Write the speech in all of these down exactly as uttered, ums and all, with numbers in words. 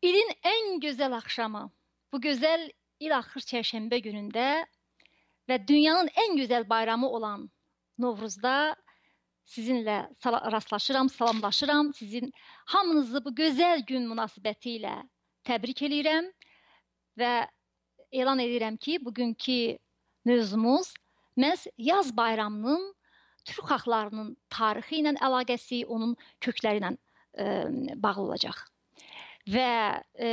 İlin en güzel akşamı, bu güzel il axır çərşənbə günündə və dünyanın en güzel bayramı olan Novruzda sizinlə rastlaşıram, salamlaşıram. Sizin hamınızı bu gözəl gün münasibətilə təbrik edirəm və elan edirəm ki, bugünkü mövzumuz məhz yaz bayramının Türk xalqlarının tarixi ilə əlaqəsi, onun kökləri ilə e, bağlı olacaq. Və e,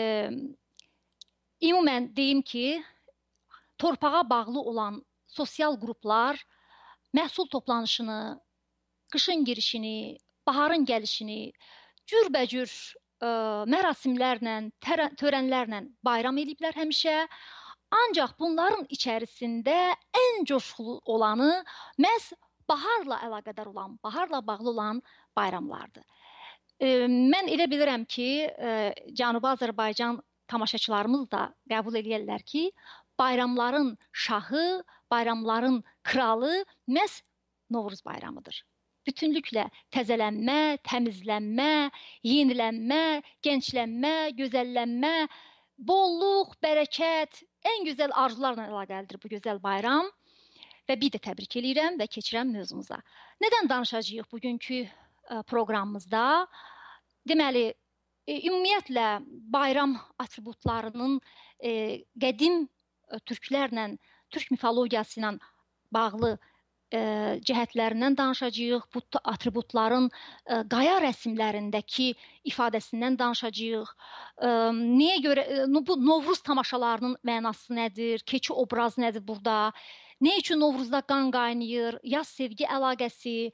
ümumən deyim ki, torpağa bağlı olan sosial qruplar məhsul toplanışını, qışın girişini, baharın gəlişini cürbəcür e, mərasimlərlə, törənlərlə bayram ediblər həmişə. Ancaq bunların içərisində ən coşqulu olanı məhz baharla əlaqədar olan, baharla bağlı olan bayramlardır. E, mən elə bilirəm ki, e, Cənubi Azərbaycan tamaşaçılarımız da qəbul edirlər ki, bayramların şahı, bayramların kralı məhz Novruz bayramıdır. Bütünlüklə təzələnmə, təmizlənmə, yenilənmə, gençlənmə, gözəllənmə, bolluq, bərəkət, ən gözəl arzularla əlaqəlidir bu gözəl bayram. Və bir də təbrik edirəm və keçirəm mövzumuza. Nədən danışacağıq bugünkü proqramımızda? Deməli, ümumiyyətlə bayram atributlarının qədim türklərlə, türk mifologiyası ilə bağlı cəhətlərindən danışacağıq. Bu atributların qaya rəsmlərindəki ifadəsindən danışacağıq. Niyə görə, bu Novruz tamaşalarının mənası nədir? Keçi obraz nədir burada? Nə üçün Novruzda qan qaynayır? Yaz sevgi əlaqəsi,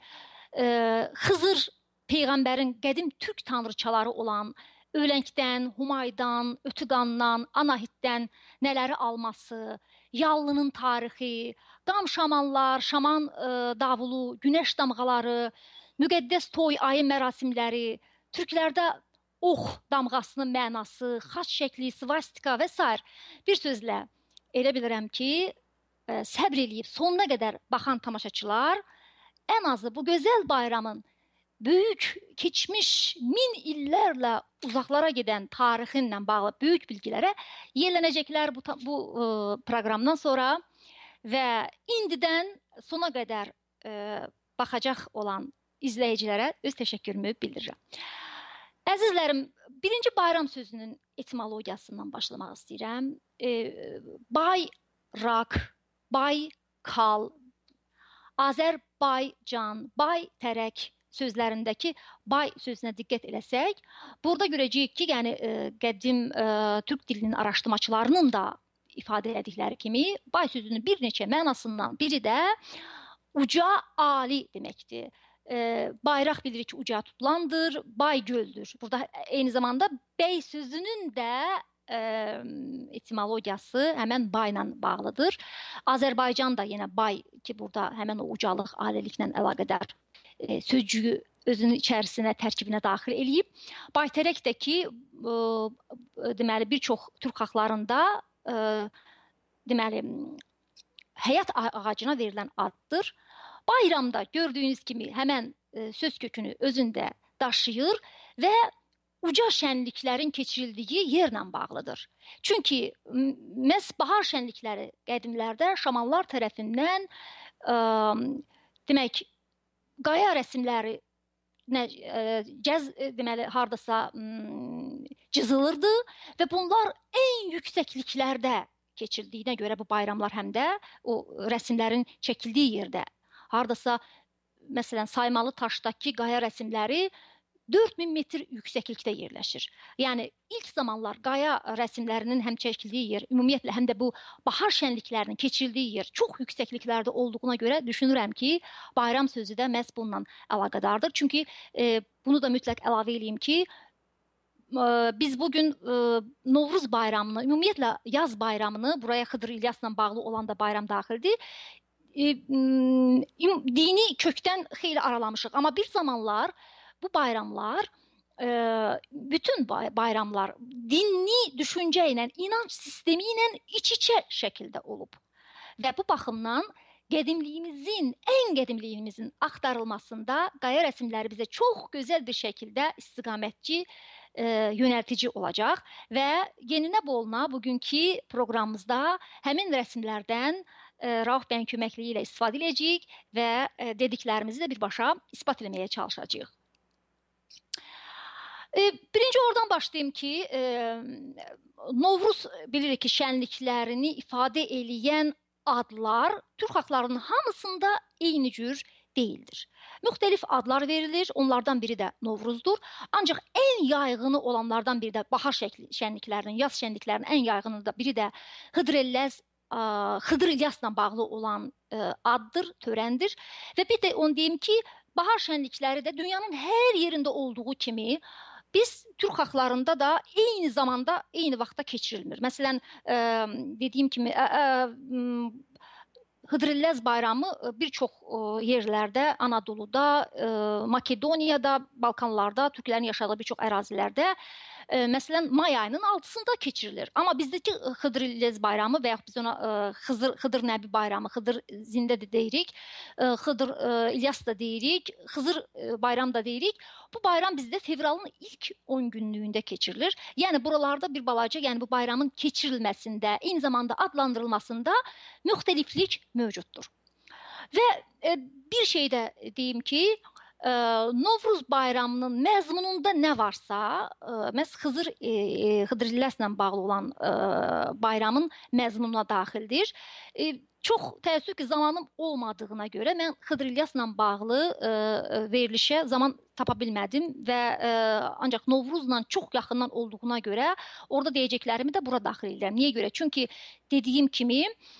Xızır Peyğəmbərin qədim türk tanrıçaları olan Öləngdən, Humaydan, Ötüqandan, Anahitdən nələri alması, Yallının tarixi, qam şamanlar, şaman e, davulu, günəş damğaları, müqəddəs toy ayı mərasimləri, türklərdə ox damğasının mənası, xaç şəkli, svastika və s. Bir sözlə, elə bilirəm ki, e, səbr eləyib sonuna qədər baxan tamaşaçılar ən azı bu gözəl bayramın böyük, keçmiş min illərlə uzaqlara gedən tarixinlə bağlı böyük bilgilərə yiyələnəcəklər bu, bu e, proqramdan sonra və indidən sona qədər e, baxacaq olan izləyicilərə öz təşəkkürümü bildirirəm. Əzizlərim, birinci bayram sözünün etimologiyasından başlamaq istəyirəm. E, bayraq, baykal, Azərbaycan, baytərək sözlərindəki bay sözünə diqqət eləsək, burada görəcəyik ki, yəni e, qədim e, türk dilinin araşdırmaçılarının da ifadə etdikləri kimi, bay sözünün bir neçə mənasından biri də uca, ali deməkdir. E, bayraq bilirik ki, uca tutulandır, bay göldür. Burada eyni zamanda bəy sözünün də e, etimologiyası həmən bayla bağlıdır. Azərbaycan da yenə bay ki, burada həmən o ucalıq, aliliklə əlaqədar E, sözcüyü özünün içərisinə, tərkibinə daxil eləyib. Baytərək də ki, e, deməli, bir çox türk xalqlarında e, deməli, həyat ağacına verilən addır. Bayramda gördüyünüz kimi həmən e, söz kökünü özündə daşıyır və uca şənliklərin keçirildiyi yerlə bağlıdır. Çünki məhz bahar şənlikləri qədimlərdə şamanlar tərəfindən e, demək, qaya rəsmləri nə, cəz, deməli, hardasa cızılırdı və bunlar ən yüksəkliklərdə keçirdiyinə görə bu bayramlar həm də o rəsmlərin çəkildiyi yerdə, hardasa, məsələn, Saymalı Taşdakı qaya rəsmləri dörd min metr yüksəklikdə yerləşir. Yəni, ilk zamanlar qaya rəsmlərinin həm çəkildiyi yer, ümumiyyətlə, həm də bu bahar şənliklərinin keçirildiyi yer çox yüksəkliklərdə olduğuna görə düşünürəm ki, bayram sözü də məhz bununla əlaqədardır. Çünki e, bunu da mütləq əlavə edeyim ki, e, biz bugün e, Novruz bayramını, ümumiyyətlə yaz bayramını, buraya Xıdır İlyasla bağlı olan da bayram daxildir, e, dini kökdən xeyli aralamışıq. Amma bir zamanlar bu bayramlar, e, bütün bayramlar dinli düşüncə ilə, inanç sistemi ilə iç-içə şəkildə olub. Və bu baxımdan qədimliyimizin, ən qədimliyimizin axtarılmasında qaya rəsmləri bizə çox gözəl bir şəkildə istiqamətçi e, yönəltici olacaq və yeninə boluna bugünkü proqramımızda həmin rəsmlərdən e, Rauf bəyin köməkliyi ilə istifadə edəcəyik və e, dediklərimizi də birbaşa isbat etməyə çalışacağıq. E, birinci oradan başlayayım ki, e, Novruz bilirik ki, şənliklərini ifadə eləyən adlar Türk xalqlarının hamısında eyni cür deyildir. Müxtəlif adlar verilir, onlardan biri də Novruzdur. Ancaq ən yaygını olanlardan biri də bahar şənliklərinin, yaz şənliklərinin ən yaygını da biri də Hıdrellez, Xıdır İlyasla bağlı olan addır, törəndir. Və bir də onu deyim ki, bahar şənlikləri də dünyanın hər yerində olduğu kimi biz Türk xalqlarında da eyni zamanda, eyni vaxtda keçirilmir. Məsələn, dediyim kimi, Hıdrellez bayramı bir çox yerlərdə, Anadoluda, Makedoniyada, Balkanlarda, Türklərin yaşadığı bir çox ərazilərdə, məsələn, may ayının altısında keçirilir. Amma bizdəki Hıdrellez bayramı və yaxud biz ona Xızır, Xıdır Nəbi bayramı, Xıdır Zində də deyirik, Xıdır İlyas da deyirik, Xızır bayram da deyirik. Bu bayram bizdə fevralın ilk on günlüyündə keçirilir. Yəni buralarda bir balaca, yəni bu bayramın keçirilməsində, eyni zamanda adlandırılmasında müxtəliflik mövcuddur. Və bir şey də deyim ki, Novruz bayramının məzmununda nə varsa, məhz Xızır, Xıdır İlyasla bağlı olan bayramın məzmununa daxildir. Çox təəssüf ki, zamanım olmadığına görə mən Xıdır İlyasla bağlı verilişə zaman tapa bilmədim və ancaq Novruzla çox yaxından olduğuna görə orada deyəcəklərimi də bura daxil edirəm. Niyə görə? Çünki dediyim kimi,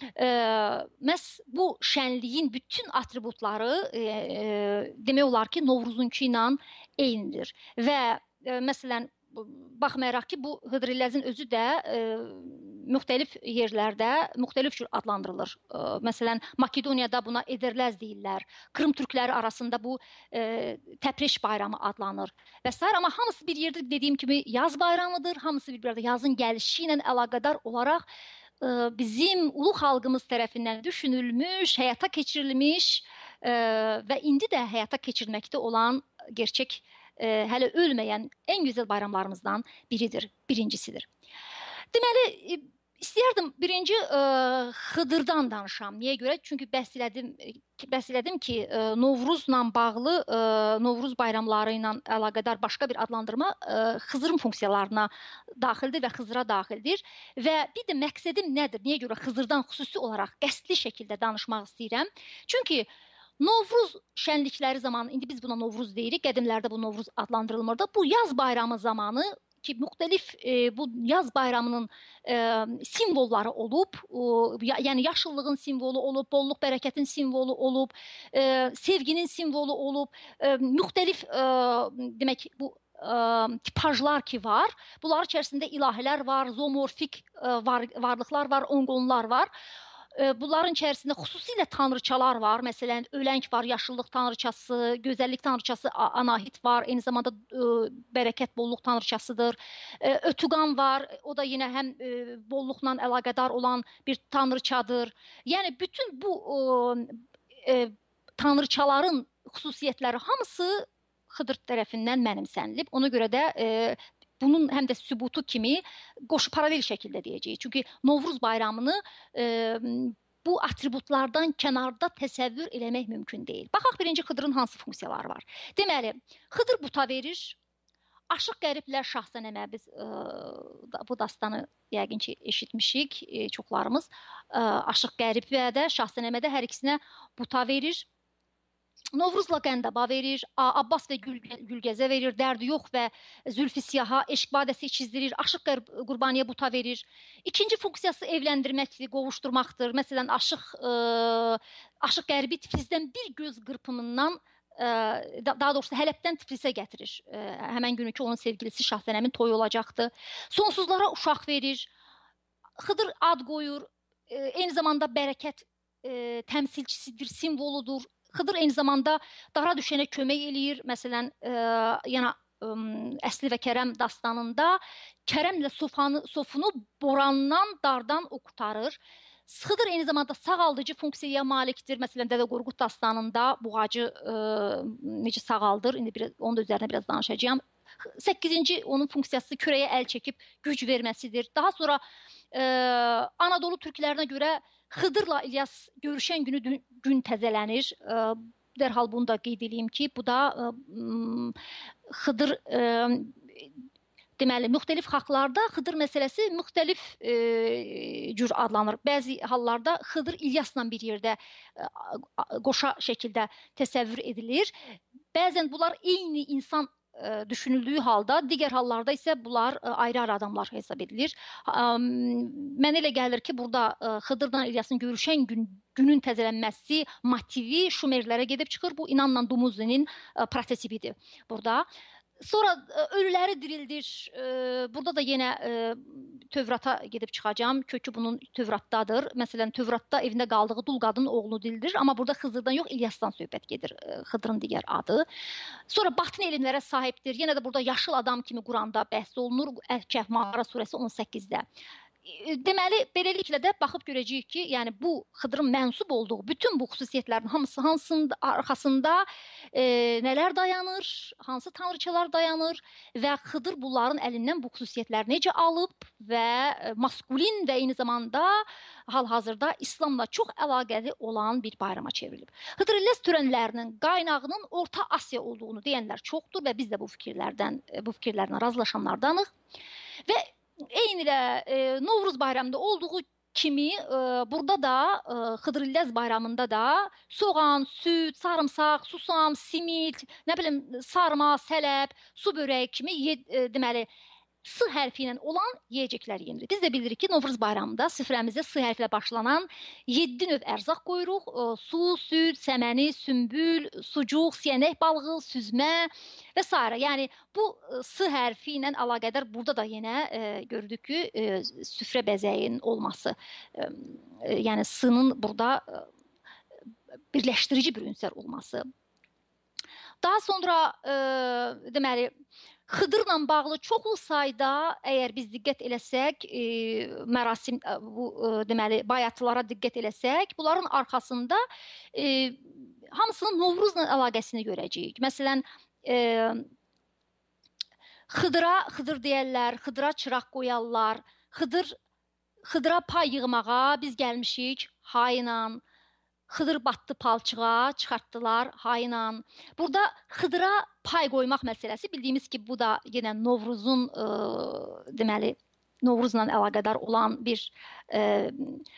məhz bu şənliyin bütün atributları demək olar ki, Novruzunki ilə eynidir. Və məsələn, baxmayaraq ki, bu Hıdrellezin özü də e, müxtəlif yerlərdə müxtəlif cür adlandırılır. E, məsələn, Makedoniyada buna Ederlez deyirlər. Krım türkləri arasında bu e, Təpreş bayramı adlanır və s. Amma hamısı bir yerdə dediyim kimi yaz bayramıdır. Hamısı bir yerdə yazın gəlişi ilə əlaqədar olaraq e, bizim ulu xalqımız tərəfindən düşünülmüş, həyata keçirilmiş e, və indi də həyata keçirməkdə olan gerçək E, hələ ölməyən ən gözəl bayramlarımızdan biridir, birincisidir. Deməli, e, istəyərdim birinci e, Xıdırdan danışam. Niyə görə? Çünki bəhs elədim, bəhs elədim ki, e, Novruzla bağlı, e, Novruz bayramları ilə əlaqədar başqa bir adlandırma e, Xızırın funksiyalarına daxildir və Xızıra daxildir. Və bir də məqsədim nədir? Niyə görə Xızırdan xüsusi olaraq qəsdli şəkildə danışmaq istəyirəm? Çünki Novruz şənlikləri zamanı, indi biz buna Novruz deyirik, qədimlərdə bu Novruz adlandırılmırdı. Bu yaz bayramı zamanı ki, müxtəlif e, bu yaz bayramının e, simvolları olub, e, yəni yaşıllığın simvolu olub, bollluq, bərəkətin simvolu olub, e, sevginin simvolu olub, e, müxtəlif e, demək bu e, tipajlar ki var. Bunların içərisində ilahilər var, zoomorfik e, var, varlıqlar var, onqonlar var. Bunların içərisində xüsusilə tanrıçalar var. Məsələn, Öləng var, yaşıllıq tanrıçası, gözəllik tanrıçası Anahit var. Eyni zamanda bərəkət, bolluq tanrıçasıdır. Ötüqan var. O da yenə həm bolluqla əlaqədar olan bir tanrıçadır. Yəni, bütün bu e, tanrıçaların xüsusiyyətləri hamısı Xıdır tərəfindən mənimsənilib. Ona görə də e, bunun həm də sübutu kimi qoşu paralel şəkildə deyəcəyik. Çünki Novruz bayramını e, bu atributlardan kənarda təsəvvür eləmək mümkün deyil. Baxaq birinci Xıdırın hansı funksiyaları var. Deməli, Xıdır buta verir. Aşıq Qəriblə Şahsənəmə biz e, bu dastanı yəqin ki eşitmişik e, çoxlarımız. E, Aşıq Qəribə də Şahsənəmə də hər ikisinə buta verir. Novruzla Qəndaba verir, Abbas və Gül, Gülgəzə verir, Dərdi yox və Zülfü siyaha, eşq badəsi çizdirir, Aşıq Qurbaniyə buta verir. İkinci funksiyası evləndirməkdir, qovuşturmaqdır. Məsələn, Aşıq, e, Aşıq Qəribi Tiflisdən bir göz qırpımından, e, daha doğrusu Hələbdən Tiflisə gətirir. E, həmən günü ki, onun sevgilisi Şahsənəmin toyu olacaqdır. Sonsuzlara uşaq verir, Xıdır ad qoyur, e, eyni zamanda bərəkət e, təmsilçisidir, simvoludur. Xıdır eyni zamanda dara düşənə kömək eləyir. Məsələn, e, yəni, e, Əsli və Kərəm dastanında Kərəmlə Sofanı, Sofunu borandan, dardan o qurtarır. Xıdır eyni zamanda sağaldıcı funksiyaya malikdir. Məsələn, Dədə Qorqud dastanında buğacı e, necə sağaldır, indi biraz, onun da üzərində biraz danışacağım. səkkizinci onun funksiyası kürəyə əl çəkib güc verməsidir. Daha sonra e, Anadolu türklərinə görə Xıdırla İlyas görüşən günü gün təzələnir. E, dərhal bunu da qeyd edeyim ki, bu da e, Xıdır e, deməli, müxtəlif xalqlarda Xıdır məsələsi müxtəlif e, cür adlanır. Bəzi hallarda Xıdır İlyasla bir yerdə e, qoşa şəkildə təsəvvür edilir. Bəzən bunlar eyni insan e, düşünüldüyü halda, digər hallarda isə bunlar e, ayrı-ayrı adamlar hesab edilir. E, mənə elə gəlir ki, burada e, Xıdırla İlyasın görüşən gün günün təzələnməsi motivi Şumerlərə gedib çıxır. Bu İnanla Dumuzinin e, prototipidir burada. Sonra ölüləri dirildir. Burada da yenə Tövrata gedib çıxacağım. Kökü bunun Tövratdadır. Məsələn, Tövratda evində qaldığı dul qadının oğlunu dirildir. Amma burada Xızırdan yox, İlyasdan söhbət gedir. Xıdırın digər adı. Sonra batın elmlərə sahibdir. Yenə də burada yaşıl adam kimi Quranda bəhs olunur. Əhkəf Mağara surəsi on səkkizdə. Deməli, beləliklə də baxıb görəcəyik ki, yəni bu Xıdırın mənsub olduğu bütün bu xüsusiyyətlərin hamısı hansının arxasında e, nələr dayanır, hansı tanrıçalar dayanır və Xıdır bunların əlindən bu xüsusiyyətləri necə alıb və maskulin və eyni zamanda hal-hazırda İslamla çox əlaqəli olan bir bayrama çevrilib. Xıdır İlyas törənlərinin qaynağının Orta Asiya olduğunu deyənlər çoxdur və biz də bu fikirlərdən, bu fikirlərlə razılaşanlardanıq və eyni ilə e, Novruz bayramında olduğu kimi e, burada da e, Xıdır İlyas bayramında da soğan, süd, sarımsaq, susam, simit, nə bilim sarma, sələb, su börəyi kimi e, deməli S hərfi ilə olan yeyəcəklər yenilir. Biz də bilirik ki, Novruz bayramında süfrəmizdə S hərfi ilə başlanan yeddi növ ərzaq qoyuruq. Su, süd, səməni, sümbül, sucuq, siyənək balığı, süzmə və s. Yəni bu S hərfi ilə əlaqədar burada da yenə e, gördük ki, e, süfrə bəzəyinin olması. E, yəni S-nın burada e, birləşdirici bir ünsər olması. Daha sonra e, deməli Xıdırla bağlı çoxlu sayda əgər biz diqqət eləsək, e, mərasim bu e, deməli bayatılara diqqət eləsək, bunların arxasında e, hamısının Novruzla əlaqəsini görəcəyik. Məsələn, e, Xıdıra Xıdır deyərlər, Xıdıra çıraq qoyarlar. Xıdır Xıdıra pay yığmağa biz gəlmişik hayla. Xıdır batdı palçığa, çıxartdılar hayla. Burada Xıdıra pay qoymaq məsələsi bildiyimiz ki, bu da yenə Novruzun e, deməli Novruzla əlaqədar olan bir e,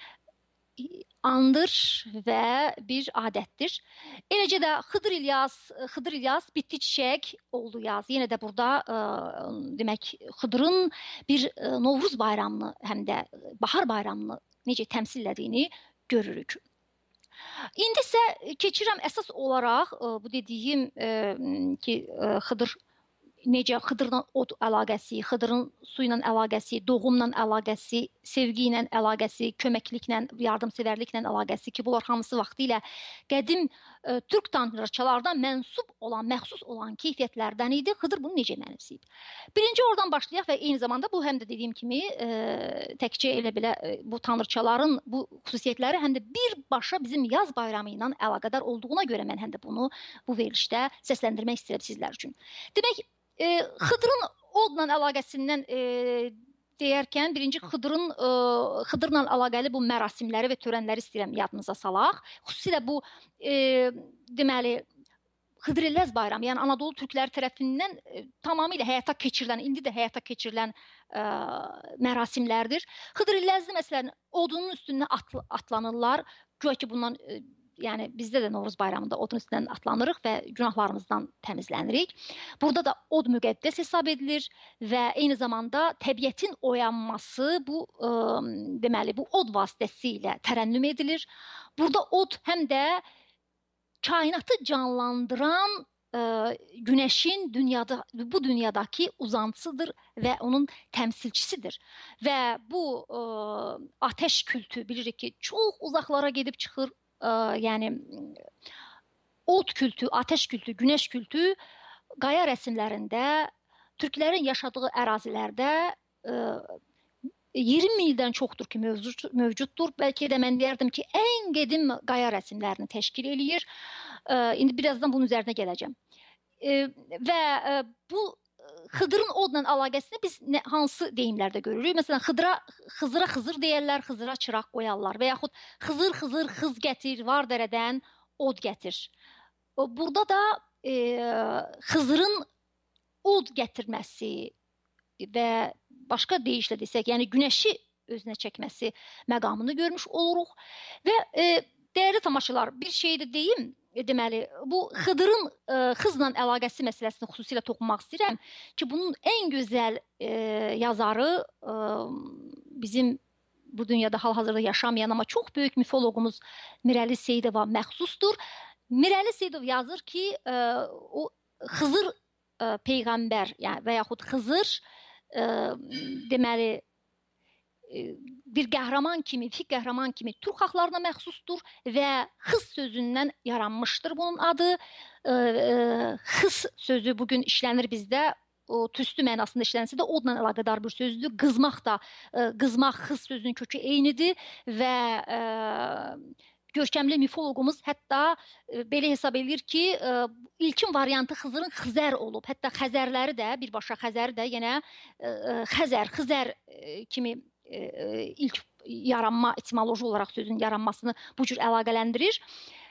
andır və bir adətdir. Eləcə də Xıdır İlyas, Xıdır İlyas bitdi çiçək oldu yaz. Yenə də burada e, demək Xıdırın bir e, Novruz bayramını, həm də bahar bayramını necə təmsil edildiyini görürük. İndi isə keçirəm əsas olaraq bu dediyim ki, Xıdır necə Xıdırla od əlaqəsi, Xıdırın su ilə əlaqəsi, doğumla əlaqəsi, sevgi ilə əlaqəsi, köməkliklə, yardımsevərliklə əlaqəsi ki, bunlar hamısı vaxtilə qədim e, türk tanrıçalardan mənsub olan, məxsus olan keyfiyyətlərdən idi. Xıdır bunu necə mənimsəyib? Birinci oradan başlayaq və eyni zamanda bu həm də dediyim kimi e, təkcə elə belə e, bu tanrıçaların bu xüsusiyyətləri həm də birbaşa bizim yaz bayramı ilə əlaqədar olduğuna görə mən həm də bunu bu verilişdə səsləndirmək istəyirəm sizlər üçün. Demək, e, Xıdırın odla əlaqəsindən e, deyərkən birinci Xıdırın e, Xıdırla əlaqəli bu mərasimləri və törənləri istəyirəm yadınıza salaq. Xüsusilə bu e, deməli Xıdır İlyas bayramı, yəni Anadolu türkləri tərəfindən e, tamamilə həyata keçirilən, indi də həyata keçirilən e, mərasimlərdir. Xıdır İlyaslı məsələn odunun üstündən atl atlanırlar. Güya ki bundan e, yəni bizdə də Novruz bayramında odun üstündən atlanırıq və günahlarımızdan təmizlənirik. Burada da od müqəddəs hesab edilir və eyni zamanda təbiətin oyanması bu e, deməli bu od vasitəsilə tərənnüm edilir. Burada od həm də kainatı canlandıran e, günəşin dünyada bu dünyadakı uzantısıdır və onun təmsilçisidir. Və bu e, ateş kültü bilirik ki, çox uzaqlara gedib çıxır. Ə, yəni od kültü, ateş kültü, günəş kültü qaya rəsmlərində türklərin yaşadığı ərazilərdə ə, iyirmi ildən çoxdur ki mövcud, mövcuddur. Bəlkə də mən deyərdim ki, ən qədim qaya rəsmlərini təşkil eləyir. Ə, indi birazdan bunun üzərinə gələcəm. Ə, və ə, bu Xıdırın odla əlaqəsini biz nə, hansı deyimlərdə görürük? Məsələn, xıdıra, xızıra xızır deyərlər, xızıra çıraq qoyarlar və yaxud xızır xızır xız gətir, var dərədən od gətir. Burada da e, xızırın od gətirməsi və başqa deyişlə desək, yəni günəşi özünə çəkməsi məqamını görmüş oluruq. Və e, dəyərli tamaşalar, bir şey də deyim, deməli, bu Xıdırın e, xızla əlaqəsi məsələsini xüsusilə toxunmaq istəyirəm ki, bunun ən gözəl e, yazarı e, bizim bu dünyada hal-hazırda yaşamayan, amma çox böyük mifoloqumuz Mirəli Seyidova məxsusdur. Mirəli Seyidov yazır ki, e, o Xızır e, peyğəmbər, yəni və yaxud Xızır e, deməli bir qəhrəman kimi, fiq qəhrəman kimi Türk xalqlarına məxsusdur və xız sözündən yaranmışdır bunun adı. Xız sözü bugün işlənir bizdə, o tüstü mənasında işlənsə də odla əlaqədar bir sözdür. Qızmaq da, qızmaq, xız sözünün kökü eynidir və görkəmli mifoloqumuz hətta belə hesab edir ki, ilkin variantı Xızırın Xizər olub. Hətta Xəzərləri də, birbaşa Xəzəri də yenə Xəzər, Xizər kimi ilk yaranma, etimoloji olaraq sözün yaranmasını bu cür əlaqələndirir.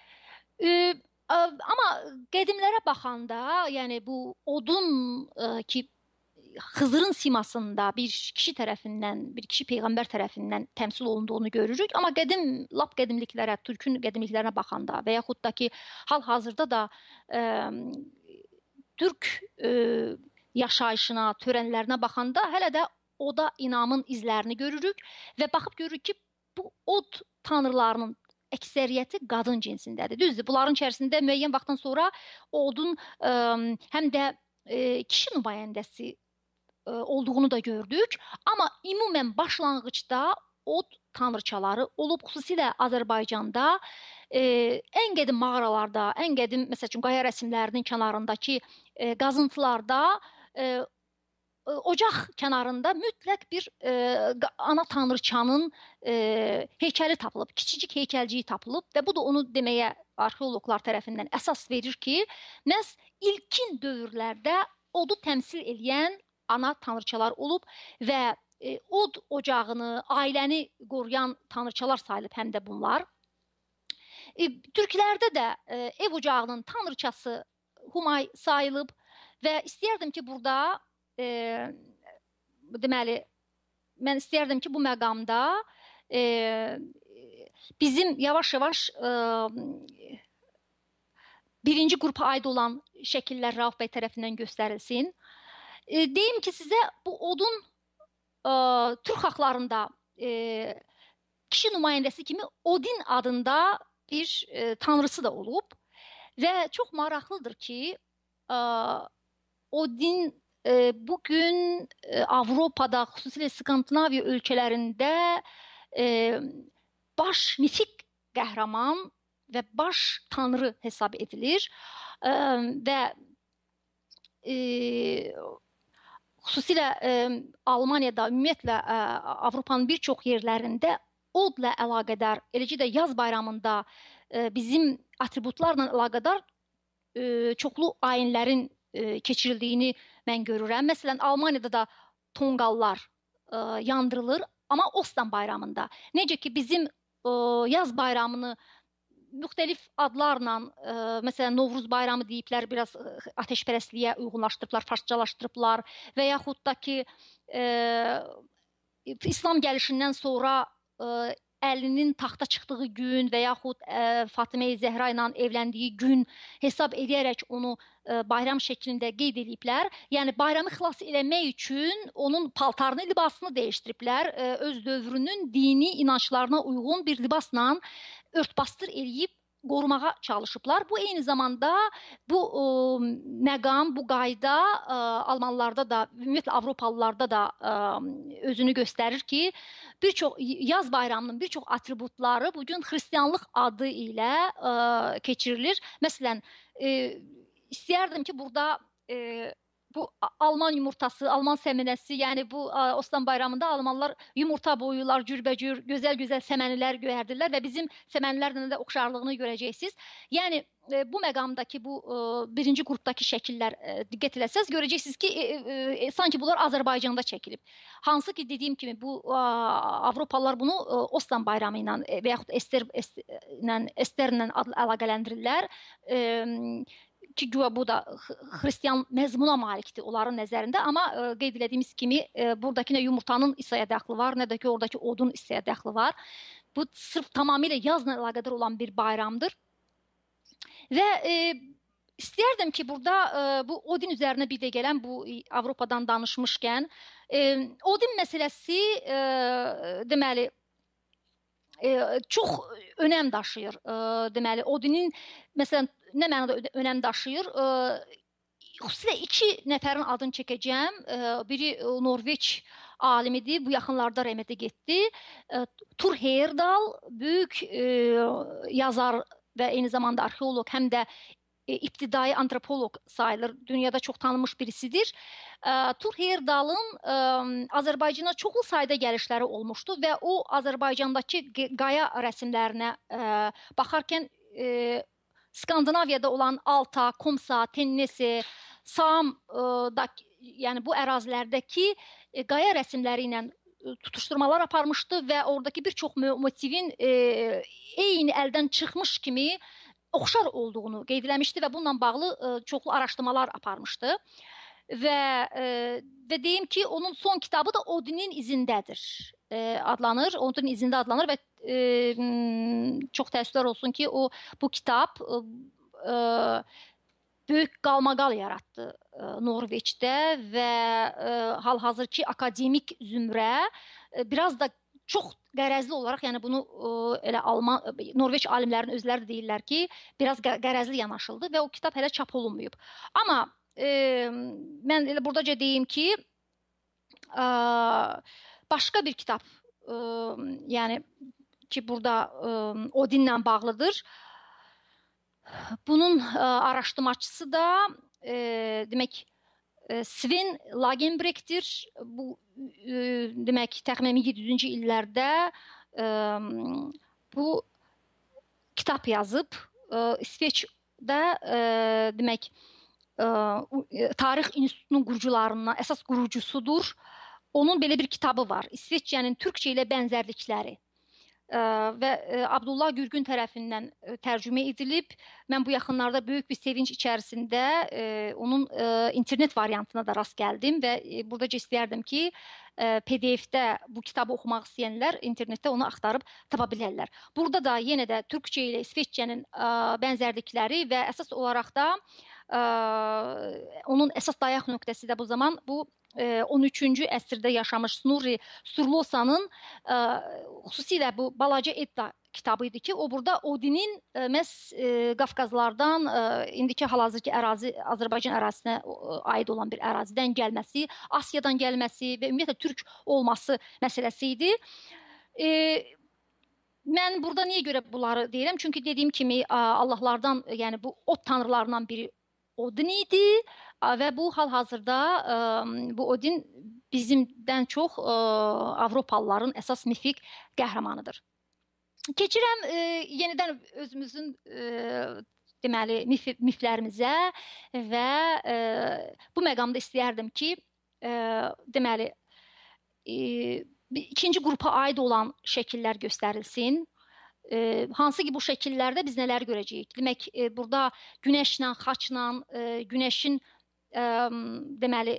Amma qədimlərə baxanda, yəni bu odun ki, Xızırın simasında bir kişi tərəfindən, bir kişi peyğəmbər tərəfindən təmsil olunduğunu görürük. Amma qədim, lap qədimliklərə, Türkün qədimliklərinə baxanda və yaxud da ki, hal-hazırda da e, Türk e, yaşayışına, törənlərinə baxanda hələ də oda inamın izlərini görürük və baxıb görürük ki, bu od tanrılarının əksəriyyəti qadın cinsindədir. Düzdür, bunların içərisində müəyyən vaxtdan sonra odun ə, həm də ə, kişi nümayəndəsi ə, olduğunu da gördük. Amma ümumən başlanğıcda od tanrıçaları olub, xüsusilə Azərbaycanda ə, ən qədim mağaralarda, ən qədim, məsəl üçün, qaya rəsimlərinin kənarındakı ə, qazıntılarda ə, ocaq kənarında mütləq bir e, ana tanrıçanın e, heykəli tapılıb, kiçicik heykəlciyi tapılıb və bu da onu deməyə arxeoloqlar tərəfindən əsas verir ki, məhz ilkin dövrlərdə odu təmsil edən ana tanrıçalar olub və e, od ocağını, ailəni qoruyan tanrıçalar sayılıb həm də bunlar. E, Türklərdə də e, ev ocağının tanrıçası Humay sayılıb və istəyərdim ki, burada E, deməli, mən istəyərdim ki, bu məqamda e, bizim yavaş-yavaş e, birinci qrupa aid olan şəkillər Rauf bəy tərəfindən göstərilsin. E, deyim ki, sizə bu odun e, Türk xalqlarında e, kişi nümayəndəsi kimi Odin adında bir e, tanrısı da olub və çox maraqlıdır ki, e, Odin bugün Avropada, xüsusilə Skandinaviya ölkələrində baş mifik qəhrəman və baş tanrı hesab edilir və xüsusilə Almaniyada, ümumiyyətlə Avropanın bir çox yerlərində odla əlaqədar, eləcə də yaz bayramında bizim atributlarla əlaqədar çoxlu ayinlərin keçirildiyini mən görürəm. Məsələn, Almaniyada da tonqallar ə, yandırılır, amma Ostan bayramında. Necə ki, bizim ə, yaz bayramını müxtəlif adlarla, ə, məsələn, Novruz bayramı deyiblər, biraz ə, ateşpərəstliyə uyğunlaşdırıblar, farscalaşdırıblar və yaxud da ki, ə, İslam gəlişindən sonra ə, Əlinin taxta çıxdığı gün və yaxud ə, Fatimə-i Zəhra ilə evləndiyi gün hesab edərək onu ə, bayram şəklində qeyd ediblər. Yəni, bayramı xilas eləmək üçün onun paltarını, libasını dəyişdiriblər. Ə, öz dövrünün dini inanclarına uyğun bir libasla örtbasdır eləyib qorumağa çalışıblar. Bu, eyni zamanda bu ə, məqam, bu qayda ə, Almanlarda da, ümumiyyətlə Avropalılarda da ə, özünü göstərir ki, bir çox yaz bayramının bir çox atributları bugün xristianlıq adı ilə ə, keçirilir. Məsələn, ə, istəyərdim ki, burada ə, bu Alman yumurtası, Alman səminəsi, yəni bu Ostan bayramında Almanlar yumurta boyuyurlar, cürbəcür, gözəl-gözəl səmənilər göyərdirlər və bizim səmənlərlə də oxşarlığını görəcəksiniz. Yəni bu məqamdakı, bu birinci qrupdakı şəkillər diqqət eləsəz, görəcəksiniz ki, e, e, sanki bunlar Azərbaycanda çəkilib. Hansı ki, dediyim kimi, bu Avropalılar bunu Ostan bayramı ilə və yaxud Ester, ilə, Esterlə əlaqələndirirlər. E, ki, güya bu da xristiyan məzmuna malikdir onların nəzərində, amma e, qeyd elədiyimiz kimi, e, buradakı nə yumurtanın İsa'ya dəxli var, nə də ki, oradakı odun İsa'ya dəxli var. Bu sırf tamamilə yazla əlaqədar olan bir bayramdır. Və e, istəyərdim ki, burada e, bu Odin üzərinə bir də gələn, bu Avropadan danışmışkən, e, Odin məsələsi e, deməli, e, çox önəm daşıyır. E, deməli, Odinin, məsələn, nə mənada önəm daşıyır? E, xüsusilə iki nəfərin adını çəkəcəm. E, biri Norveç alimidir, bu yaxınlarda rəhmətə getdi. E, Thor Heyerdahl, böyük e, yazar və eyni zamanda arxeoloq, həm də e, ibtidai antropoloq sayılır. Dünyada çox tanınmış birisidir. E, Thor Heyerdahlın e, Azərbaycana çoxlu sayda gəlişləri olmuşdu və o Azərbaycandakı qaya rəsmlərinə e, baxarkən e, Skandinaviyada olan Alta, Komsa, Tennessee, Sam, e, da, yəni bu ərazilərdəki e, qaya rəsmləri ilə tutuşturmalar aparmışdı və oradakı bir çox motivin e, eyni əldən çıxmış kimi oxşar olduğunu qeyd eləmişdi və bununla bağlı e, çoxlu araşdırmalar aparmışdı. Və, e, və deyim ki, onun son kitabı da Odinin izindədir e, adlanır. Odinin izində adlanır və e, çox təəssüflər olsun ki, o bu kitab e, böyük qalmaqal yaratdı e, Norveçdə və e, hal-hazırki akademik zümrə e, biraz da çox qərəzli olaraq, yəni bunu e, elə Alman, Norveç alimlərinin özləri də deyirlər ki, biraz qərəzli yanaşıldı və o kitab hələ çap olunmayıb. Amma e, mən elə buradaca deyim ki, e, başqa bir kitab, e, yəni ki, burada e, Odinlə bağlıdır. Bunun e, araşdırmacısı da e, demək e, Sven Lagenbrecht'tir. Bu e, demək təxminən min yeddi yüzüncü illərdə e, bu kitab yazıb. E, İsveçdə e, demək e, Tarix İnstitutunun qurucularından əsas qurucusudur. Onun belə bir kitabı var. İsveçcənin türkçə ilə bənzərlikləri. Və Abdullah Gürgün tərəfindən tərcümə edilib. Mən bu yaxınlarda böyük bir sevinç içərisində onun internet variantına da rast gəldim və burada istəyərdim ki, P D F-də bu kitabı oxumaq istəyənlər internetdə onu axtarıb tapa bilərlər. Burada da yenə də türkçə ilə İsveçcənin bənzərlikləri və əsas olaraq da onun əsas dayaq nöqtəsi də bu zaman bu on üçüncü əsrdə yaşamış Snorri Sturlusonun xüsusilə bu Balaca Edda kitabı idi ki, o burada Odinin məhz Qafqazlardan, indiki hal-hazırki ərazi, Azərbaycan ərazisinə aid olan bir ərazidən gəlməsi, Asiyadan gəlməsi və ümumiyyətlə türk olması məsələsi idi. Mən burada niyə görə bunları deyirəm? Çünki dediyim kimi Allahlardan, yəni bu ot tanrılarından biri Odin idi və bu hal-hazırda bu Odin bizimdən çox Avropalıların əsas mifik qəhrəmanıdır. Keçirəm yenidən özümüzün deməli miflərimizə və bu məqamda istəyərdim ki, deməli ikinci qrupa aid olan şəkillər göstərilsin. E, hansı ki bu şəkillərdə biz nələr görəcəyik? Demək, e, burada günəşlə, xaçla, e, günəşin e, deməli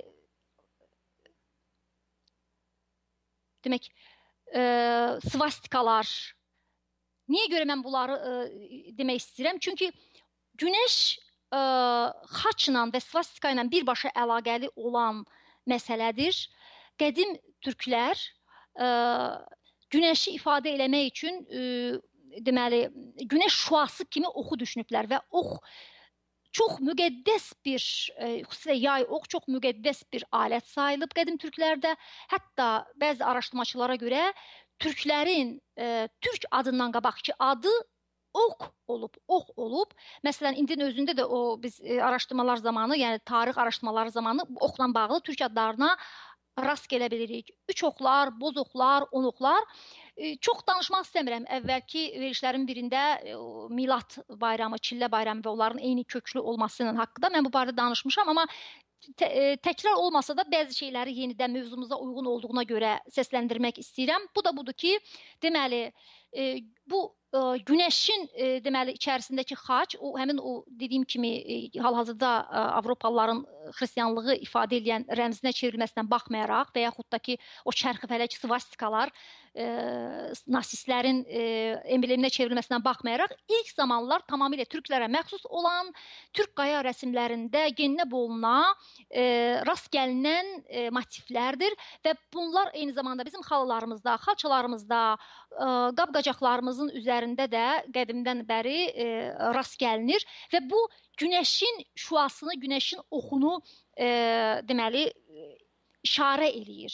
demək e, svastikalar. Niyə görə mən bunları e, demək istəyirəm? Çünki günəş e, xaçla və svastika ilə birbaşa əlaqəli olan məsələdir. Qədim türklər e, günəşi ifadə eləmək üçün e, deməli, günəş şüası kimi oxu düşünüblər və ox çox müqəddəs bir, xüsusilə yay ox çox müqəddəs bir alət sayılıb qədim türklərdə. Hətta bəzi araşdırmaçılara görə türklərin e, türk adından qabaqki adı ox olub, ox olub. Məsələn, indinin özündə də o biz e, araşdırmalar zamanı, yəni tarix araşdırmaları zamanı oxla bağlı türk adlarına rast gələ bilirik. Üç oxlar, boz oxlar, on oxlar. E, çox danışmaq istəmirəm. Əvvəlki verişlərin birində e, Milad bayramı, Çillə bayramı və onların eyni köklü olması ilə haqqında mən bu barədə danışmışam, amma Te, e, təkrar olmasa da bəzi şeyləri yenidən mövzumuza uyğun olduğuna görə səsləndirmək istəyirəm. Bu da budur ki, deməli, e, bu e, günəşin e, deməli içərisindəki xaç, o həmin o dediyim kimi e, hal-hazırda e, Avropalıların xristianlığı ifadə edən rəmzinə çevrilməsindən baxmayaraq və yaxud da ki, o çərxifələk svastikalar e, nasistlərin e, embleminə çevrilməsindən baxmayaraq ilk zamanlar tamamilə türklərə məxsus olan türk qaya rəsmlərində geninə boluna e, rast gəlinən e, motiflərdir və bunlar eyni zamanda bizim xalılarımızda, xalçalarımızda, e, qab-qacaqlarımızın üzərində də qədimdən bəri e, rast gəlinir və bu günəşin şüasını, günəşin oxunu e, deməli işarə eləyir.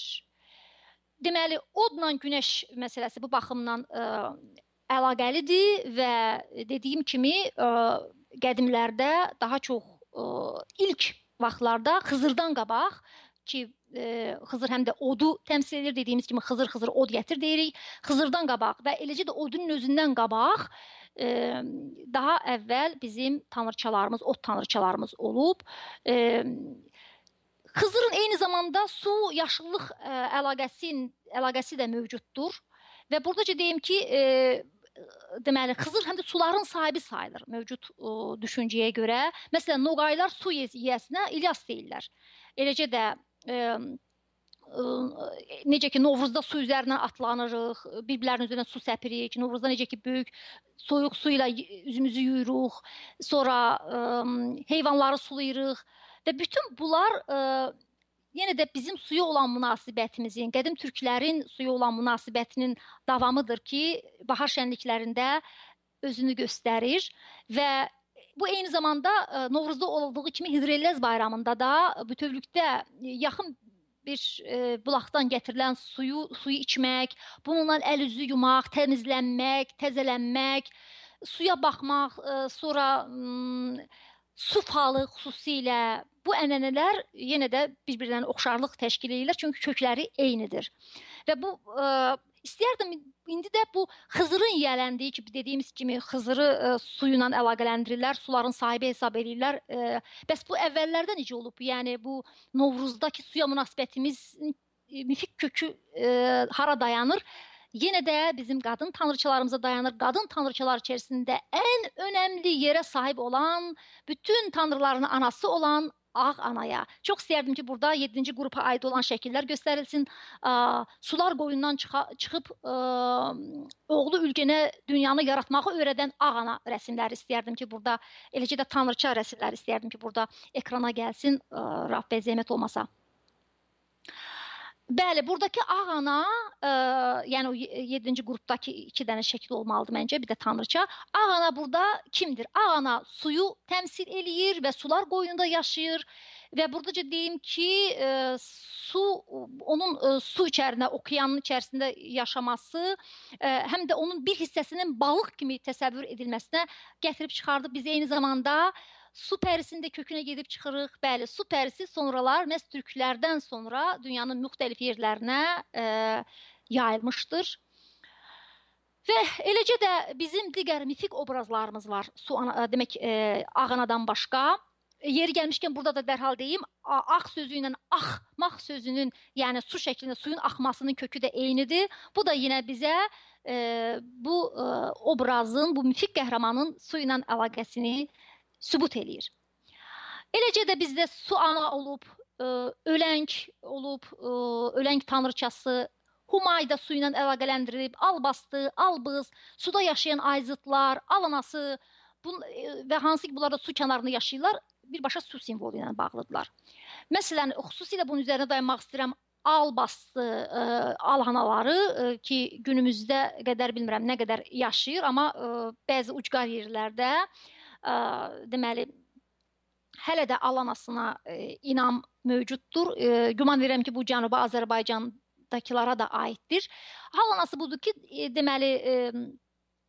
Deməli, odla günəş məsələsi bu baxımdan ə, əlaqəlidir və dediyim kimi ə, qədimlərdə daha çox ə, ilk vaxtlarda Xızırdan qabaq ki, ə, Xızır həm də odu təmsil edir, dediyimiz kimi Xızır, Xızır od gətir deyirik. Xızırdan qabaq və eləcə də odun özündən qabaq ə, daha əvvəl bizim tanrıçalarımız, od tanrıçalarımız olub. Ə, Xızırın eyni zamanda su, yaşıllıq ə, əlaqəsi, əlaqəsi də mövcuddur. Və buradaca deyim ki, e, deməli, Xızır həm də suların sahibi sayılır mövcud ə, düşüncəyə görə. Məsələn, Noğaylar su yiyəsinə İlyas deyirlər. Eləcə də e, e, necə ki, Novruzda su üzərindən atlanırıq, bir-birlərinin üzərinə su səpirik. Novruzda necə ki, böyük soyuq su ilə üzümüzü yuyuruq, sonra e, heyvanları sulayırıq. Və bütün bunlar e, yenə də bizim suya olan münasibətimizin, qədim türklərin suya olan münasibətinin davamıdır ki, bahar şənliklərində özünü göstərir və bu eyni zamanda e, Novruzda olduğu kimi Hidrellez bayramında da bütövlükdə yaxın bir e, bulaqdan gətirilən suyu suyu içmək, bununla əl-üzü yumaq, təmizlənmək, təzələnmək, suya baxmaq, e, sonra m, su falı xüsusilə bu ənənələr yenə də bir-birlərinə oxşarlıq təşkil edirlər, çünki kökləri eynidir. Və bu ə, istəyərdim indi də bu Xızırın yiyələndiyi ki, dediyimiz kimi Xızırı ə, su ilə əlaqələndirirlər, suların sahibi hesab edirlər. Ə, bəs bu əvvəllərdə necə olub? Yəni bu Novruzdakı suya münasibətimiz mifik kökü ə, hara dayanır? Yenə də bizim qadın tanrıçalarımıza dayanır. Qadın tanrıçalar içərisində ən önəmli yerə sahib olan, bütün tanrıların anası olan Ağ Anaya. Çox istərdim ki, burada yeddinci qrupa aid olan şəkillər göstərilsin. Ə, sular qoyundan çıxa, çıxıb ə, oğlu Ülgənə dünyanı yaratmağı öyrədən Ağ Ana rəsmləri istərdim ki, burada, eləcə də tanrıça rəsmləri istərdim ki, burada ekrana gəlsin, ə, Rabbə zəhmət olmasa. Bəli, buradakı Ağ Ana, ə, yəni o yeddinci qrupdakı iki dənə şəkil olmalıdır məncə, bir də tanrıça. Ağ Ana burada kimdir? Ağ Ana suyu təmsil eləyir və sular qoynunda yaşayır və buradaca deyim ki, ə, su, onun ə, su içərisində, okeanın içərisində yaşaması, ə, həm də onun bir hissəsinin balıq kimi təsəvvür edilməsinə gətirib çıxardı. Biz eyni zamanda su pərisində kökünə gedib çıxırıq. Bəli, su pərisi sonralar məhz türklərdən sonra dünyanın müxtəlif yerlərinə e, yayılmışdır. Və eləcə də bizim digər mifik obrazlarımız var. Su ana, demək e, Ağ Anadan başqa. Yeri gəlmişkən burada da dərhal deyim, ağ sözü ilə axmaq sözünün, yəni su şəklində suyun axmasının kökü də eynidir. Bu da yenə bizə e, bu e, obrazın, bu mifik qəhrəmanın su ilə əlaqəsini sübut eləyir. Eləcə də bizdə su ana olub, öləng olub, öləng tanrıçası, Humay da su ilə əlaqələndirilib, albastı, albız, suda yaşayan ayzıtlar, al anası və hansı ki, bunlar da su kənarında yaşayırlar, birbaşa su simvolu ilə bağlıdırlar. Məsələn, xüsusilə bunun üzərine dayanmaq istəyirəm, albastı, al anaları ki, günümüzdə qədər bilmirəm nə qədər yaşayır, amma bəzi ucqar yerlərdə Ə, deməli, hələ də al anasına e, inam mövcuddur. E, güman verirəm ki, bu Cənubi Azərbaycandakılara da aiddir. Al anası budur ki, e, deməli, e,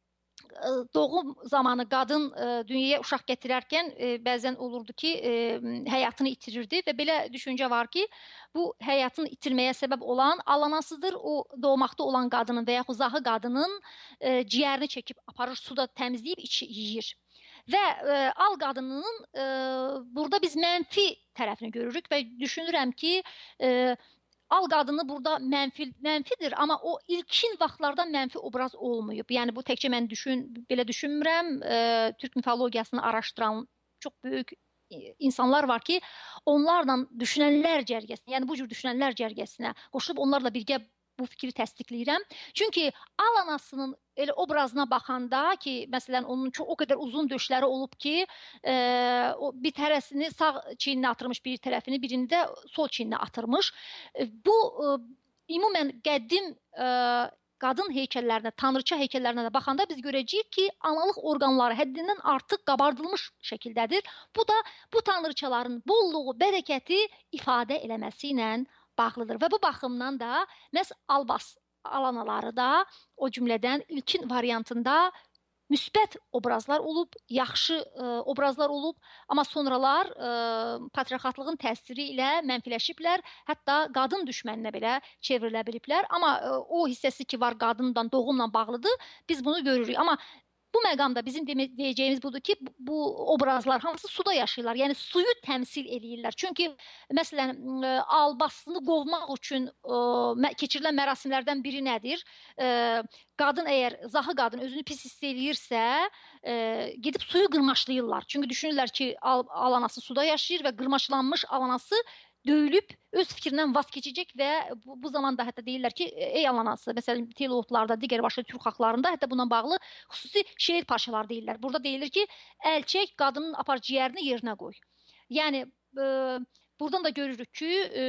doğum zamanı qadın dünyaya uşaq gətirərkən bəzən olurdu ki, həyatını itirirdi və belə düşüncə var ki, bu həyatını itirməyə səbəb olan alanasıdır. O doğmaqda olan qadının və yaxud zahı qadının ciyərini çəkib aparır, suda təmizləyib içi yeyir. Və e, al qadınının e, burada biz mənfi tərəfini görürük və düşünürəm ki, e, al qadını burada mənfi, mənfidir, amma o ilkin vaxtlarda mənfi obraz olmayıb. Yəni bu təkcə mən düşün, belə düşünmürəm. E, Türk mifologiyasını araşdıran çox böyük insanlar var ki, onlarla düşünənlər cərgəsinə, yəni bu cür düşünənlər cərgəsinə qoşulub onlarla birgə bu fikri təsdiqləyirəm. Çünki al anasının elə obrazına baxanda ki, məsələn, onun çox o qədər uzun döşləri olub ki, e, o bir tərəfini sağ çiyninə atırmış, bir tərəfini, birini də sol çiyninə atırmış. E, bu e, ümumən qədim e, qadın heykəllərinə, tanrıça heykəllərinə də baxanda biz görəcəyik ki, analıq orqanları həddindən artıq qabardılmış şəkildədir. Bu da bu tanrıçaların bolluğu, bərəkəti ifadə eləməsi ilə bağlıdır və bu baxımdan da məhz albas alanaları da o cümlədən ilkin variantında müsbət obrazlar olub, yaxşı ə, obrazlar olub, amma sonralar ə, patriarxatlığın təsiri ilə mənfiləşiblər, hətta qadın düşməninə belə çevrilə biliblər. Amma ə, o hissəsi ki var qadından, doğumla bağlıdır, biz bunu görürük. Amma bu məqamda bizim deyəcəyimiz budur ki, bu obrazlar hamısı suda yaşayırlar. Yəni suyu təmsil eləyirlər. Çünki məsələn albasını qovmaq üçün ə, keçirilən mərasimlərdən biri nədir? Ə, qadın əgər zahı qadın özünü pis hiss eləyirsə, ə, gedib suyu qırmaşlayırlar. Çünki düşünürlər ki, al, alanası suda yaşayır və qırmaşlanmış alanası döyülüb öz fikrindən vaz keçəcək və bu, bu zamanda hətta deyirlər ki, ey alanası, məsələn, telotlarda, digər başqa türk xalqlarında hətta buna bağlı xüsusi şeir parçaları deyirlər. Burada deyilir ki, əl çək, qadının apar ciyərini yerinə qoy. Yəni, e, buradan da görürük ki, e,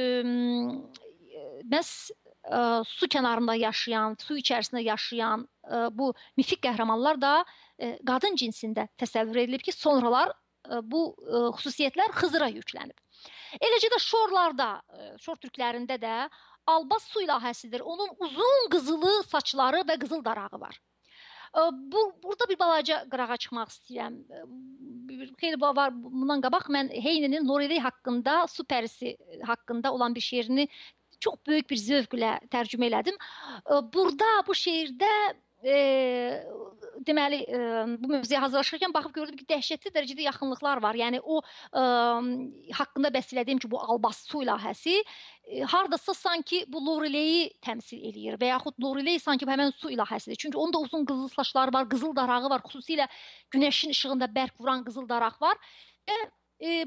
məhz e, su kənarında yaşayan, su içərisində yaşayan e, bu mifik qəhrəmanlar da e, qadın cinsində təsəvvür edilib ki, sonralar e, bu e, xüsusiyyətlər Xızıra yüklənib. Eləcə də şorlarda, şor türklərində də albas su ilahəsidir. Onun uzun qızılı saçları və qızıl darağı var. Bu, burada bir balaca qırağa çıxmaq istəyirəm. Xeyli var bundan qabaq mən Heine'nin Loreley haqqında, su pərisi haqqında olan bir şeirini çox böyük bir zövqlə tərcümə elədim. Burada, bu şeirdə E, deməli e, bu mövzuya hazırlaşırkən baxıb gördüm ki, dəhşətli dərəcədə yaxınlıqlar var. Yəni o e, haqqında bəhs elədiyim ki, bu albas su ilahəsi e, hardasa sanki bu Loreleyi təmsil eləyir və yaxud Loreley sanki həmən su ilahəsidir. Çünki onun da uzun qızıl saçları var, qızıl darağı var, xüsusilə günəşin işığında bərk vuran qızıl daraq var. Və e,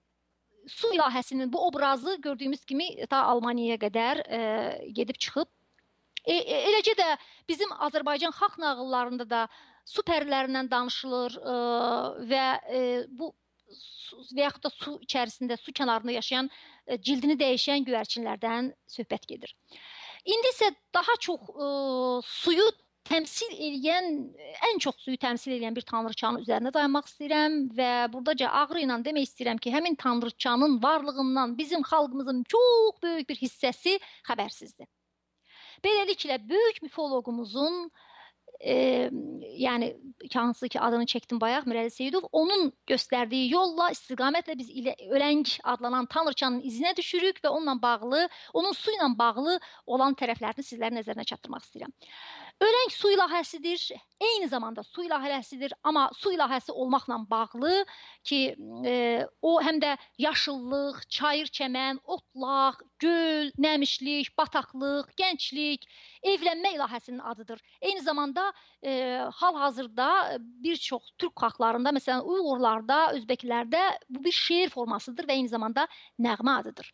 su ilahəsinin bu obrazı gördüyümüz kimi ta Almaniyaya qədər e, gedib çıxıb. E, eləcə də bizim Azərbaycan xalq nağıllarında da su pərilərindən danışılır e, və e, bu və yaxud da su içərisində, su kənarında yaşayan, e, cildini dəyişən göyərçinlərdən söhbət gedir. İndi isə daha çox e, suyu təmsil edən, ən çox suyu təmsil edən bir tanrıçanın üzərində dayanmaq istəyirəm və buradaca ağrı ilə demək istəyirəm ki, həmin tanrıçanın varlığından bizim xalqımızın çox böyük bir hissəsi xəbərsizdir. Beləliklə, böyük mifologumuzun, e, yəni hansı ki adını çəkdim bayaq, Mirəli Seyidov, onun göstərdiyi yolla, istiqamətlə biz ilə öləng adlanan tanrıçanın izinə düşürük və onunla bağlı, onun su ilə bağlı olan tərəflərini sizlərin nəzərinə çatdırmaq istəyirəm. Öləng su ilahəsidir, eyni zamanda su ilahəsidir, amma su ilahəsi olmaqla bağlı ki, e, o həm də yaşıllıq, çayır çəmən, otlaq, göl, nəmişlik, bataqlıq, gənclik, evlənmə ilahəsinin adıdır. Eyni zamanda e, hal-hazırda bir çox türk xalqlarında, məsələn, Uyğurlarda, Özbəklərdə bu bir şeir formasıdır və eyni zamanda nəğmə adıdır.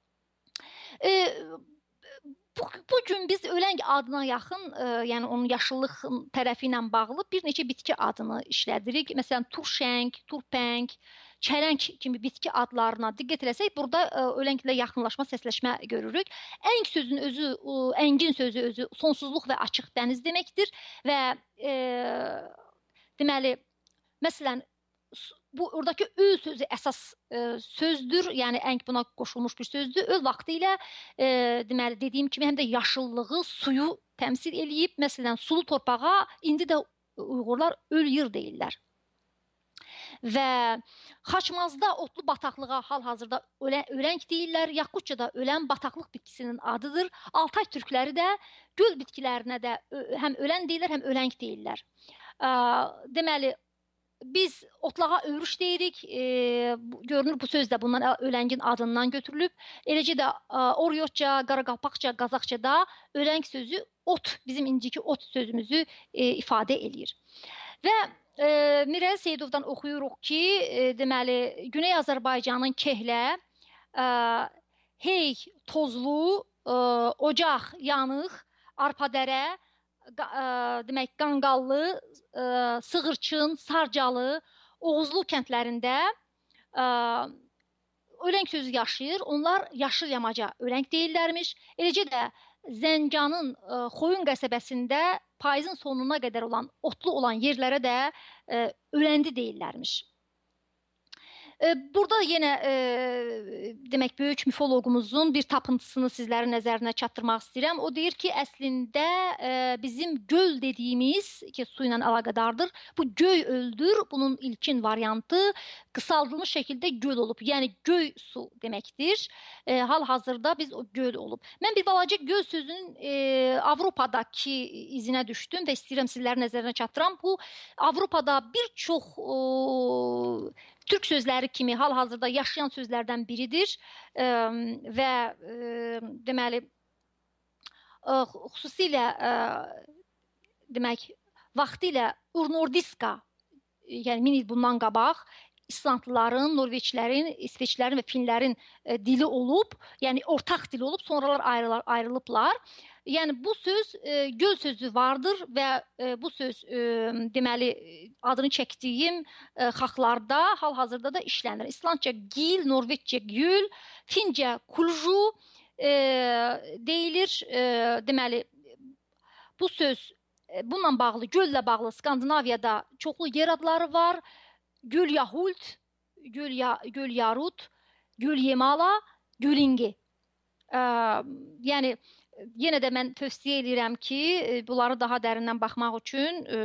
E, Bu, bu gün biz öləng adına yaxın, e, yəni onun yaşıllıq tərəfi ilə bağlı bir neçə bitki adını işlədirik. Məsələn, turşəng, turpəng, çərəng kimi bitki adlarına diqqət eləsək, burada e, ölənglə yaxınlaşma, səsləşmə görürük. Əng sözünün özü, e, əngin sözü özü sonsuzluq və açıq dəniz deməkdir və e, deməli, məsələn, bu oradakı öl sözü əsas e, sözdür, yəni əng buna qoşulmuş bir sözdür. Öl vaxtı ilə e, deməli dediyim kimi həm də yaşıllığı, suyu təmsil eləyib. Məsələn, sulu torpağa indi də Uyğurlar Ölyır deyirlər. Və Xaçmazda otlu bataqlığa hal-hazırda öləng deyirlər. Yakutçada ölən bataqlıq bitkisinin adıdır. Altay türkləri də göl bitkilərinə də həm ölən deyirlər, həm öləng deyirlər. Deməli, biz otlağa örüş deyirik. E, görünür bu söz də bundan öləngin adından götürülüb. Eləcə də Oryotca, Qaraqalpaqca, Qazaxçada öləng sözü ot, bizim indiki ot sözümüzü e, ifadə eləyir. Və e, Mirəli Seyidovdan oxuyuruq ki, e, deməli, Güney Azərbaycanın kehlə, e, hey, tozlu, e, ocaq, yanıq, arpadərə, e, demək, Qanqallı, e, Sığırçın, Sarcalı, Oğuzlu kəndlərində e, öləng sözü yaşayır. Onlar yaşıl yamaca öləng deyirlərmiş. Eləcə də Zəncanın e, Xoyun qəsəbəsində payızın sonuna qədər olan, otlu olan yerlərə də e, öləndi deyirlərmiş. E, burada yenə e, demək, böyük mifoloqumuzun bir tapıntısını sizlərin nəzərinə çatdırmaq istəyirəm. O deyir ki, əslində e, bizim göl dediyimiz ki, su ilə əlaqədardır. Bu göy öldür, bunun ilkin variantı qısaldılmış şəkildə göl olub. Yəni göy su deməkdir. E, Hal-hazırda biz o göl olub. Mən bir balaca göl sözünün e, Avropadakı izinə düşdüm və istəyirəm sizlərin nəzərinə çatdıram. Bu Avropada bir çox o, Türk sözləri kimi hal-hazırda yaşayan sözlərdən biridir e, və e, deməli e, xüsusilə e, demək vaxtilə Urnordiska, yəni min il bundan qabaq İslandlıların, Norveçlərin, İsveçlərin və Finlərin e, dili olub, yəni ortaq dili olub, sonralar ayrılar, ayrılıblar. Yəni bu söz e, göl sözü vardır və e, bu söz e, deməli adını çəkdiyim e, xalqlarda hal-hazırda da işlənir. İslandca gil, Norveçcə gül, Fincə kulju e, deyilir. E, deməli bu söz e, bununla bağlı, gölle bağlı Skandinaviyada çoxlu yer adları var. Göl Yahult, Göl, ya, Göl Yarut, Göl Yemala, Gölingi. E, yəni yenə də mən tövsiyə edirəm ki, bunları daha dərindən baxmaq üçün, e,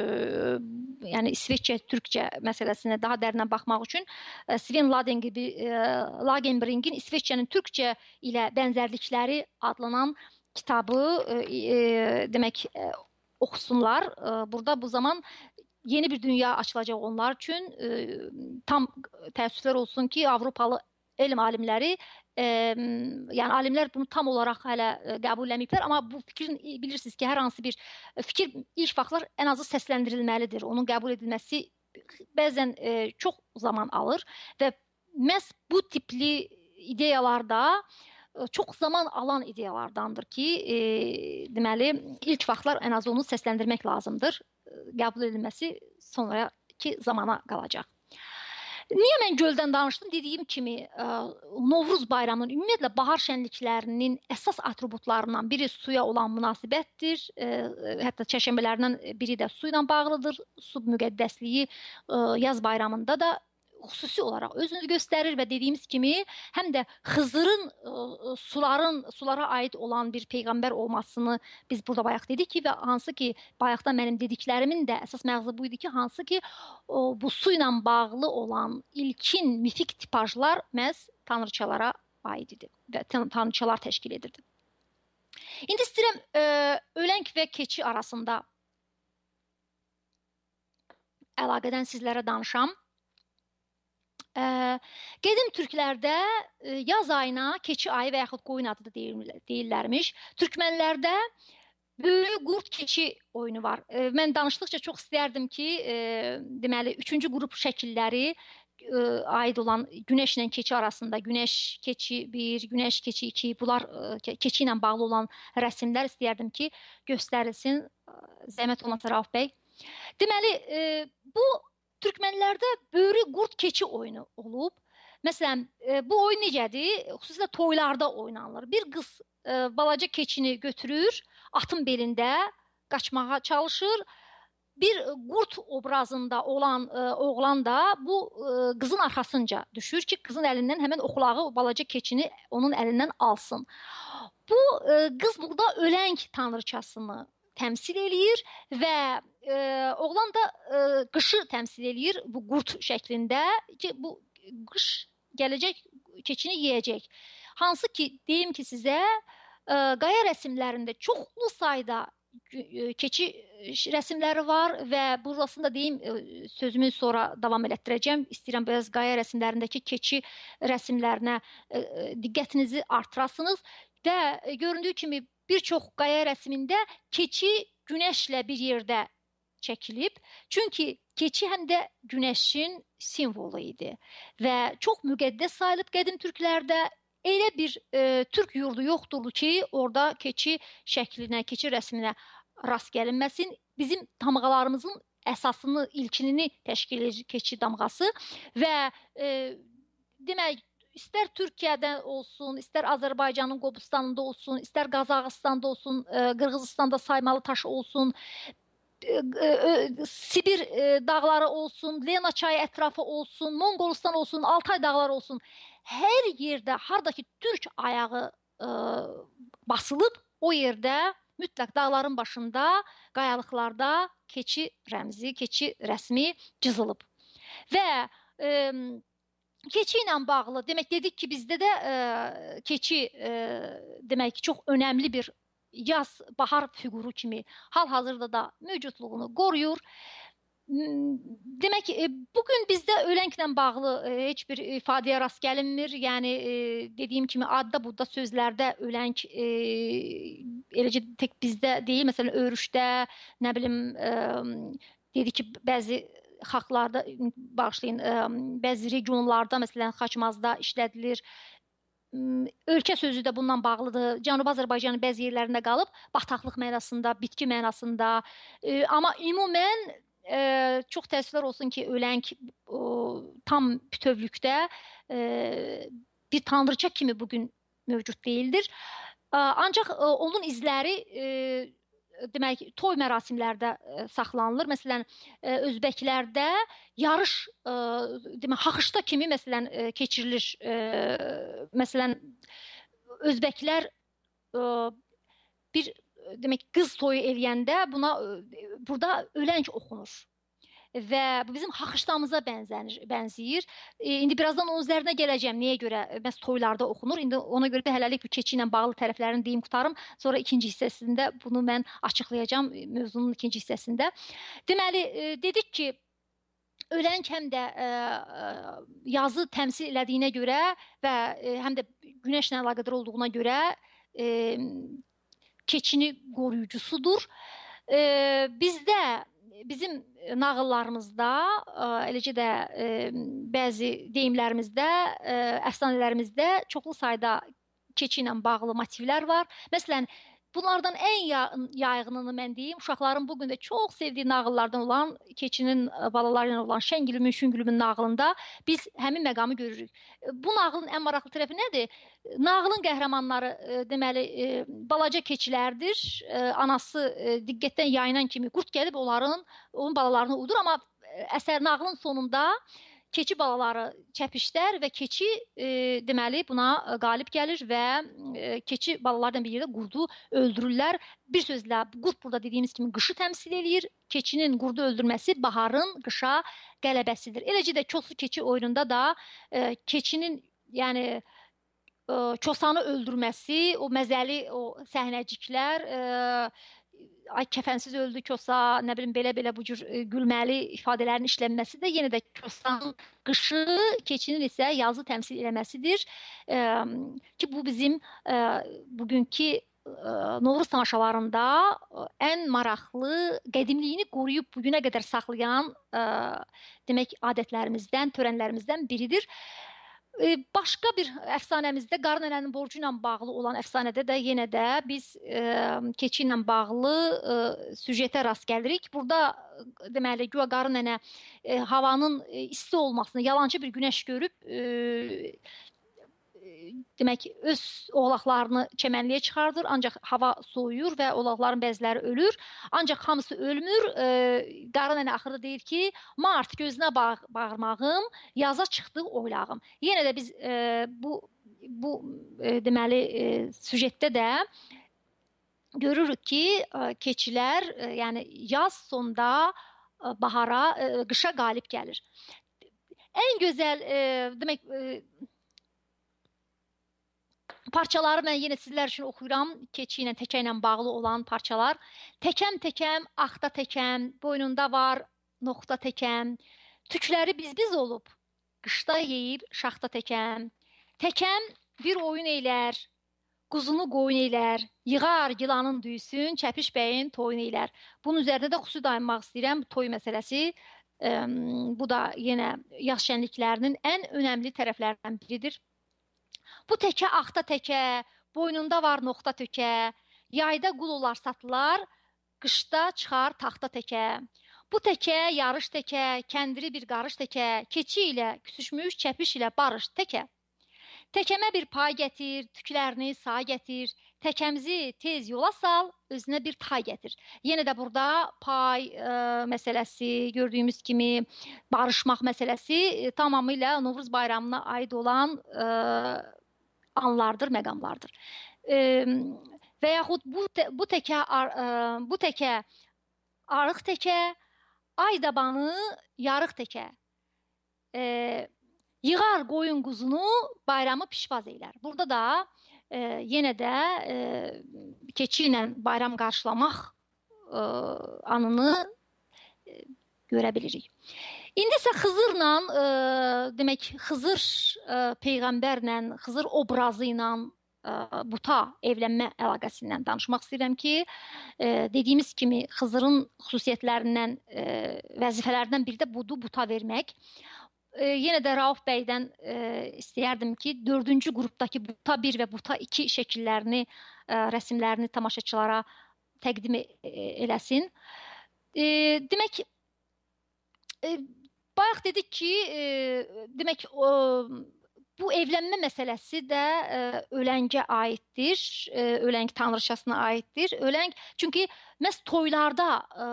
yəni İsveçcə, Türkcə məsələsinə daha dərindən baxmaq üçün e, Sven Lagenbringin İsveçcənin Türkcə ilə bənzərlikləri adlanan kitabı e, e, demək e, oxusunlar. E, burada bu zaman yeni bir dünya açılacaq onlar üçün. E, tam təəssüflər olsun ki, Avropalı elm alimləri, e, yəni alimlər bunu tam olaraq hələ qəbul eləməyiblər, amma bu fikrin bilirsiniz ki, hər hansı bir fikir ilk vaxtlar ən azı səsləndirilməlidir. Onun qəbul edilməsi bəzən e, çox zaman alır və məhz bu tipli ideyalarda e, çox zaman alan ideyalardandır ki, e, deməli ilk vaxtlar ən azı onu səsləndirmək lazımdır. Qəbul edilməsi sonraki zamana qalacaq. Niyə mən göldən danışdım? Dediyim kimi, Novruz bayramının, ümumiyyətlə bahar şənliklərinin əsas atributlarından biri suya olan münasibətdir. Hətta çəşənbələrindən biri də su ilə bağlıdır. Su müqəddəsliyi yaz bayramında da xüsusi olaraq özünü göstərir və dediyimiz kimi, həm də Xızırın suların, sulara aid olan bir peyğəmbər olmasını biz burada bayaq dedik ki, və hansı ki, bayaqda mənim dediklərimin də əsas məğzı bu idi ki, hansı ki, bu su ilə bağlı olan ilkin mifik tipajlar məhz tanrıçalara aid idi və tanrıçalar təşkil edirdi. İndi istəyirəm, öləng və keçi arasında əlaqədən sizlərə danışam. Qədim türklərdə yaz ayına keçi ayı və yaxud qoyun adı da deyirlərmiş. Türkmənlərdə böyük qurd keçi oyunu var. Mən danışdıqca çox istəyərdim ki, deməli, üçüncü qrup şəkilləri aid olan günəşlə keçi arasında, günəş keçi bir, günəş keçi iki, bunlar keçi ilə bağlı olan rəsmlər istəyərdim ki, göstərilsin. Zəhmət olmasa Rauf bəy. Deməli, bu Türkmənlərdə böyrü qurd keçi oyunu olub. Məsələn, bu oyun necədir? Xüsusilə toylarda oynanılır. Bir qız balaca keçini götürür, atın belində qaçmağa çalışır. Bir qurd obrazında olan oğlan da bu qızın arxasınca düşür ki, qızın əlindən həmən oxulağı balaca keçini onun əlindən alsın. Bu qız burada öləng tanrıçasını təmsil eləyir və e, oğlan da e, qışı təmsil eləyir bu qurd şəklində ki, bu qış gələcək, keçini yeyəcək. Hansı ki, deyim ki sizə, e, qaya rəsmlərində çoxlu sayda keçi rəsmləri var və burasında deyim, sözümü sonra davam elətdirəcəm. İstəyirəm biraz qaya rəsmlərindəki keçi rəsmlərinə diqqətinizi artırasınız və göründüyü kimi bir çox qaya rəsmində keçi günəşlə bir yerdə çəkilib. Çünki keçi həm də günəşin simvolu idi və çox müqəddəs sayılıb qədim türklərdə. Elə bir e, türk yurdu yoxdur ki, orada keçi şəklinə, keçi rəsminə rast gəlinməsin. Bizim damğalarımızın əsasını, ilkinini təşkil edir keçi damğası və e, demək, istər Türkiyədə olsun, istər Azərbaycanın Qobustanında olsun, istər Qazaxıstanda olsun, e, Qırğızistanda Saymalı taşı olsun, Sibir dağları olsun, Lena çayı ətrafı olsun, Monqolistan olsun, Altay dağları olsun. Hər yerdə, hardakı türk ayağı e, basılıb, o yerdə mütləq dağların başında, qayalıqlarda keçi rəmzi, keçi rəsmi cızılıb. Və e, keçi ilə bağlı, demək dedik ki, bizdə də e, keçi e, demək ki, çox önəmli bir yaz, bahar fiquru kimi hal-hazırda da mövcudluğunu qoruyur. Demək, bugün bizdə ölənklə bağlı heç bir ifadəyə rast gəlinmir. Yəni, dediyim kimi, adda budda sözlərdə ölənk eləcə tək bizdə deyil. Məsələn, örüşdə, nə bilim, dedik ki, bəzi xalqlarda, bağışlayın, bəzi regionlarda, məsələn, Xaçmazda işlədilir. Ölkə sözü də bundan bağlıdır. Cənubi Azərbaycanın bəzi yerlərində qalıb, bataqlıq mənasında, bitki mənasında. E, amma ümumən e, çox təəssüflər olsun ki, ölənk e, tam bütövlükdə e, bir tanrıça kimi bugün mövcud deyildir. E, ancaq e, onun izləri e, demək, toy mərasimlərdə e, saxlanılır. Məsələn, e, özbəklərdə yarış, e, demək, xaxışda kimi məsələn e, keçirilir. E, məsələn, özbəklər e, bir demək qız toyu eləyəndə buna e, burada ölənk oxunur. Və bu bizim xaxıştamıza bənzənir, bənzəyir. E, indi birazdan onun üzərinə gələcəm. Niyə görə məhz toylarda oxunur? İndi ona görə də hələlik bu keçi ilə bağlı tərəflərini deyim qutarım. Sonra ikinci hissəsində bunu mən açıqlayacağam mövzunun ikinci hissəsində. Deməli, e, dedik ki, ölənk həm də e, yazı təmsil elədiyinə görə və e, həm də günəşlə əlaqədar olduğuna görə e, keçini qoruyucusudur. E, bizdə bizim nağıllarımızda, eləcə də e, bəzi deyimlərimizdə, e, əfsanələrimizdə çoxlu sayda keçi ilə bağlı motivlər var. Məsələn, bunlardan ən yaygınını mən deyim, uşaqların bugün də çox sevdiyi nağıllardan olan keçinin balaları ilə olan Şəngülümün, Şüngülümün nağılında biz həmin məqamı görürük. Bu nağılın ən maraqlı tərəfi nədir? Nağılın qəhrəmanları deməli balaca keçilərdir. Anası diqqətdən yayınan kimi qurd gəlib onların, onun balalarını udur, amma əsər nağılın sonunda keçi balaları çəpişlər və keçi e, deməli buna qalib gəlir və e, keçi balalardan bir yerdə qurdu öldürürlər. Bir sözlə qurd burada dediyimiz kimi qışı təmsil eləyir. Keçinin qurdu öldürməsi baharın qışa qələbəsidir. Eləcə də Koslu keçi oyununda da e, keçinin yəni e, çosanı öldürməsi, o məzəli o səhnəciklər, e, ay kəfənsiz öldü Kosa, nə bilim belə-belə bu cür gülməli ifadələrin işlənməsi də yenə də Kosanın qışı, keçinin isə yazı təmsil eləməsidir. E, ki bu bizim e, bugünkü e, Novruz tamaşalarında ən maraqlı, qədimliyini qoruyub bugünə qədər saxlayan e, demək adətlərimizdən, törənlərimizdən biridir. Başqa bir əfsanəmizdə Qarı Nənənin borcu ilə bağlı olan əfsanədə də yenə də biz e, keçi ilə bağlı e, süjetə rast gəlirik. Burada deməli güya Qarı Nənə e, havanın e, isti olmasını, yalançı bir günəş görüb e, demək öz oğlaqlarını çəmənliyə çıxardır, ancaq hava soyuyur və oğlaqların bəziləri ölür. Ancaq hamısı ölmür. E, Qarı Nənə axırda deyir ki, mart gözünə bağ bağırmağım, yaza çıxdı oylağım. Yenə də biz e, bu bu e, deməli e, süjetdə də görürük ki, ə, keçilər, ə, yəni yaz sonda ə, bahara, ə, qışa qalib gəlir. Ən gözəl, ə, demək, ə, parçaları mən yenə sizlər üçün oxuyuram. Keçi ilə, təkə ilə bağlı olan parçalar. Təkəm təkəm, axta təkəm, boynunda var noxta təkəm. Tükləri biz-biz olub, qışda yeyib şaxta təkəm. Təkəm bir oyun eylər, quzunu qoyun eylər, yığar yılanın düysün, çəpiş bəyin toyun eylər. Bunun üzərində də xüsusi dayanmaq istəyirəm, toy məsələsi. Ə, bu da yenə yaz şənliklərinin ən önəmli tərəflərindən biridir. Bu təkə axta təkə, boynunda var noxta tökə, yayda qul olar satılar, qışda çıxar taxta təkə. Bu təkə yarış təkə, kəndiri bir qarış təkə, keçi ilə küsüşmüş çəpiş ilə barış təkə. Təkəmə bir pay gətir, tüklərini sağ gətir, təkəmizi tez yola sal, özünə bir tay gətir. Yenə də burada pay ə, məsələsi, gördüyümüz kimi barışmaq məsələsi ə, tamamilə Novruz bayramına aid olan ə, anlardır, məqamlardır. E, və yaxud bu, te, bu təkə, ar, ə, bu təkə arıq təkə, ay dabanı yarıq təkə. E, yığar qoyun quzunu, bayramı pişvaz eylər. Burada da e, yenə də e, keçi ilə bayram qarşılamaq e, anını e, görə bilirik. İndi isə Xızırla, e, demək, Xızır e, peyğəmbərlə, Xızır obrazı ilə e, buta evlənmə əlaqəsindən danışmaq istəyirəm ki, e, dediyimiz kimi Xızırın xüsusiyyətlərindən, e, vəzifələrindən biri də budur, buta vermək. E, yenə də Rauf bəydən e, istəyərdim ki, dördüncü qrupdakı buta bir və buta iki şəkillərini, e, rəsimlərini tamaşaçılara təqdim e, eləsin. E, demək, e, bayaq dedik ki, e, demək, o, bu evlənmə məsələsi də e, öləngə aiddir, e, öləng tanrıçasına aiddir. Öləng, çünki məhz toylarda e,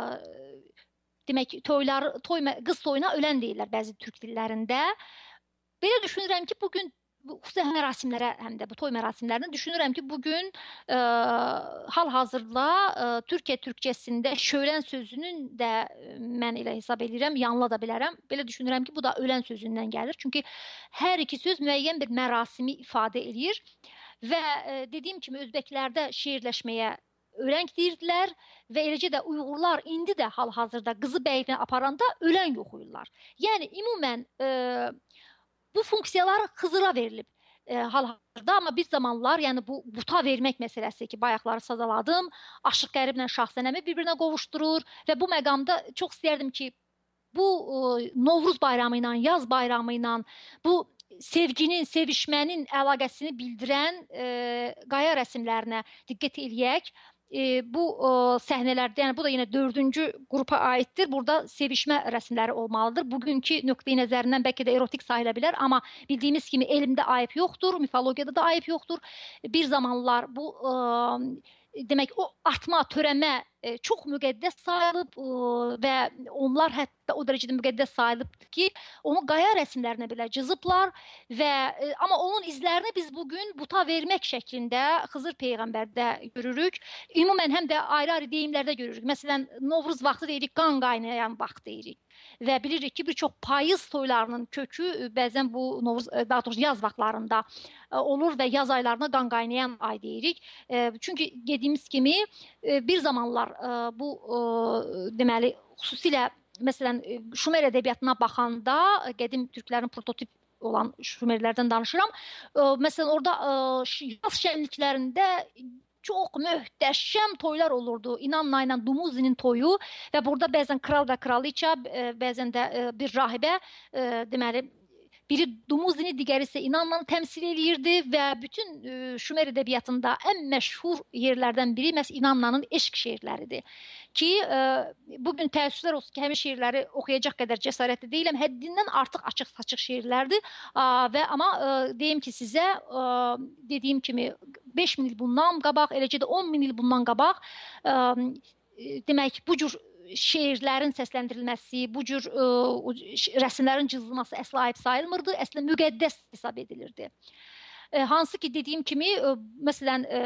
demək, toylar, toy, qız toyuna ölən deyirlər bəzi türk dillərində. Belə düşünürəm ki, bugün xüsusən mərasimlərə, həm də bu toy mərasimlərini düşünürəm ki, bugün e, hal-hazırda e, Türkiyə türkcəsində şölən sözünün də mən elə hesab edirəm, yanıla da bilərəm. Belə düşünürəm ki, bu da ölən sözündən gəlir. Çünki hər iki söz müəyyən bir mərasimi ifadə edir və e, dediyim kimi özbəklərdə şeirləşməyə öləng deyirdilər və eləcə də Uyğurlar indi də hal-hazırda qızı bəyinə aparanda öləng oxuyurlar. Yəni, ümumən e, bu funksiyalar Xızıra verilib e, hal-hazırda, amma bir zamanlar, yəni bu buta vermək məsələsi ki, bayaqları sadaladım, Aşıq Qəriblə Şahsənəmi bir-birinə qovuşdurur və bu məqamda çox istəyərdim ki, bu e, Novruz bayramı ilə, yaz bayramı ilə, bu sevginin, sevişmənin əlaqəsini bildirən e, qaya rəsimlərinə diqqət eləyək. E, bu e, səhnələrdə, yəni bu da yenə dördüncü qrupa aiddir. Burada sevişmə rəsmləri olmalıdır. Bugünkü nöqteyi nəzərindən bəlkə də erotik sayıla bilər, amma bildiyimiz kimi elmdə ayıb yoxdur, mifologiyada da ayıb yoxdur. Bir zamanlar bu e, demək, o atma, törəmə e, çox müqəddəs sayılıb e, və onlar hətta o dərəcədə müqəddəs sayılıbdır ki, onu qaya rəsmlərinə belə cızıblar və e, amma onun izlərini biz bugün buta vermək şəklində Xızır peyğəmbərdə görürük. Ümumən həm də ayrı-ayrı deyimlərdə görürük. Məsələn, Novruz vaxtı deyirik, qan qaynayan vaxt deyirik. Və bilirik ki, bir çox payız toylarının kökü bəzən bu Novruz, daha doğrusu yaz vaxtlarında olur və yaz aylarına qan qaynayan ay deyirik. Çünki dediyimiz kimi bir zamanlar bu deməli xüsusilə məsələn Şumer ədəbiyyatına baxanda qədim türklərin prototip olan Şumerlərdən danışıram. Məsələn orada yaz şənliklərində çox möhtəşəm toylar olurdu. İnanla ilə Dumuzinin toyu və burada bəzən kral və kraliça, bəzən də bir rahibə, deməli, biri Dumuzini, digəri isə İnanla təmsil edirdi və bütün Şumer ədəbiyyatında ən məşhur yerlərdən biri məhz İnanlanın eşq şeirləridir. Ki, bugün təəssüflər olsun ki, həmin şeirləri oxuyacaq qədər cəsarətli deyiləm, həddindən artıq açıq-saçıq şeirlərdir və amma deyim ki, sizə dediyim kimi beş min il bundan qabaq, eləcə də on min il bundan qabaq demək, bu cür şeirlərin səsləndirilməsi, bu cür ə, rəsmlərin cızılması əsla ayıb sayılmırdı, əslində müqəddəs hesab edilirdi. E, hansı ki dediyim kimi, e, məsələn, e,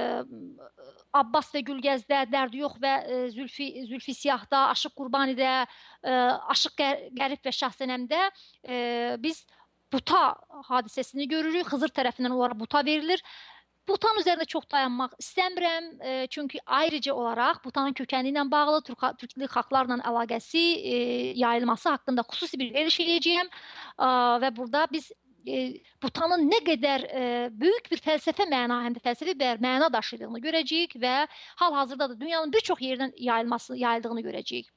Abbas və Gülgəzdə, Dərdi yox və e, Zülfi, Zülfi Siyahda, Aşıq Qurbanidə, e, Aşıq Qərib və Şahsənəmdə e, biz buta hadisəsini görürük. Xızır tərəfindən onlara buta verilir. Butanın üzərində çox dayanmaq istəmirəm, e, çünki ayrıca olaraq butanın kökəni ilə bağlı, Türk, türkli xalqlarla əlaqəsi e, yayılması haqqında xüsusi bir veriş edəcəyəm e, və burada biz e, butanın nə qədər e, böyük bir fəlsəfə məna, həm də fəlsəfi bir məna daşıdığını görəcəyik və hal-hazırda da dünyanın bir çox yerindən yayılması, yayıldığını görəcəyik.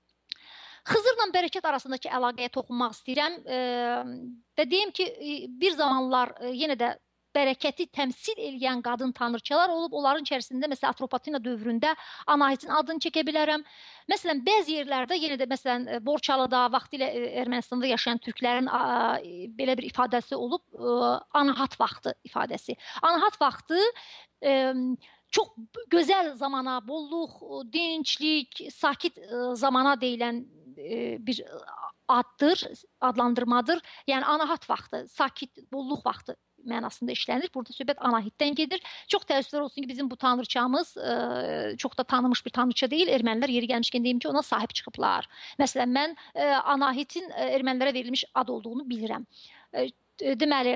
Xızırla bərəkət arasındakı əlaqəyə toxunmaq istəyirəm e, və deyim ki, bir zamanlar e, yenə də bərəkəti təmsil eləyən qadın tanrıçalar olub. Onların içərisində məsələn Atropatina dövründə Anahitin adını çəkə bilərəm. Məsələn bəzi yerlərdə yenə də məsələn Borçalıda, vaxtilə Ermənistanda yaşayan türklərin a, belə bir ifadəsi olub, a, Anahat vaxtı ifadəsi. Anahat vaxtı e, çox gözəl zamana, bolluq, dinçlik, sakit zamana deyilən e, bir addır, adlandırmadır. Yəni Anahat vaxtı, sakit, bolluq vaxtı mənasında işlənir. Burada söhbət Anahitdən gedir. Çox təəssüflər olsun ki, bizim bu tanrıçamız e, çox da tanınmış bir tanrıça deyil. Ermənilər yeri gəlmişkən deyim ki, ona sahib çıxıblar. Məsələn, mən e, Anahitin e, ermənilərə verilmiş ad olduğunu bilirəm. E, deməli,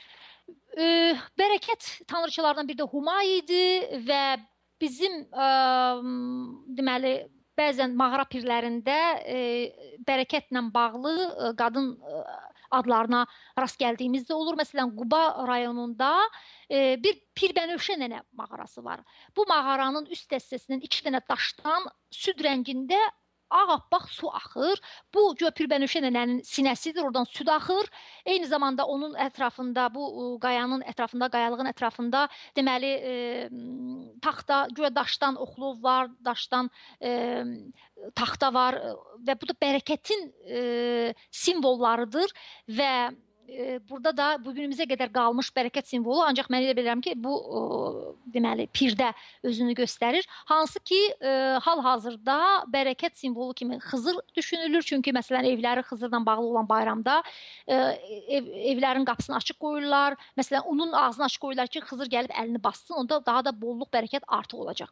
e, bərəkət tanrıçalardan biri də Humay idi və bizim e, deməli, bəzən mağara pirlərində e, bərəkətlə bağlı e, qadın e, adlarına rast gəldiyimizdə olur. Məsələn, Quba rayonunda e, bir Pirbənövşə nənə mağarası var. Bu mağaranın üst dəstəsindən iki dənə daşdan süd rəngində ağappaq su axır. Bu Pirbənövşə nənənin sinəsidir, oradan süd axır. Eyni zamanda onun ətrafında, bu qayanın ətrafında, qayalığın ətrafında deməli e, taxta, güya daşdan oxlov var, daşdan e, taxta var və bu da bərəkətin e, simvollarıdır və e, burada da bugünümüzə qədər qalmış bərəkət simvolu, ancaq mən elə bilirəm ki, bu e, deməli pirdə özünü göstərir. Hansı ki, e, hal-hazırda bərəkət simvolu kimi Xızır düşünülür. Çünki məsələn evləri Xızırla bağlı olan bayramda e, ev, evlərin qapısını açıq qoyurlar. Məsələn, onun ağzını açıq qoyurlar ki, Xızır gəlib əlini bassın, onda daha da bolluq, bərəkət artıq olacaq.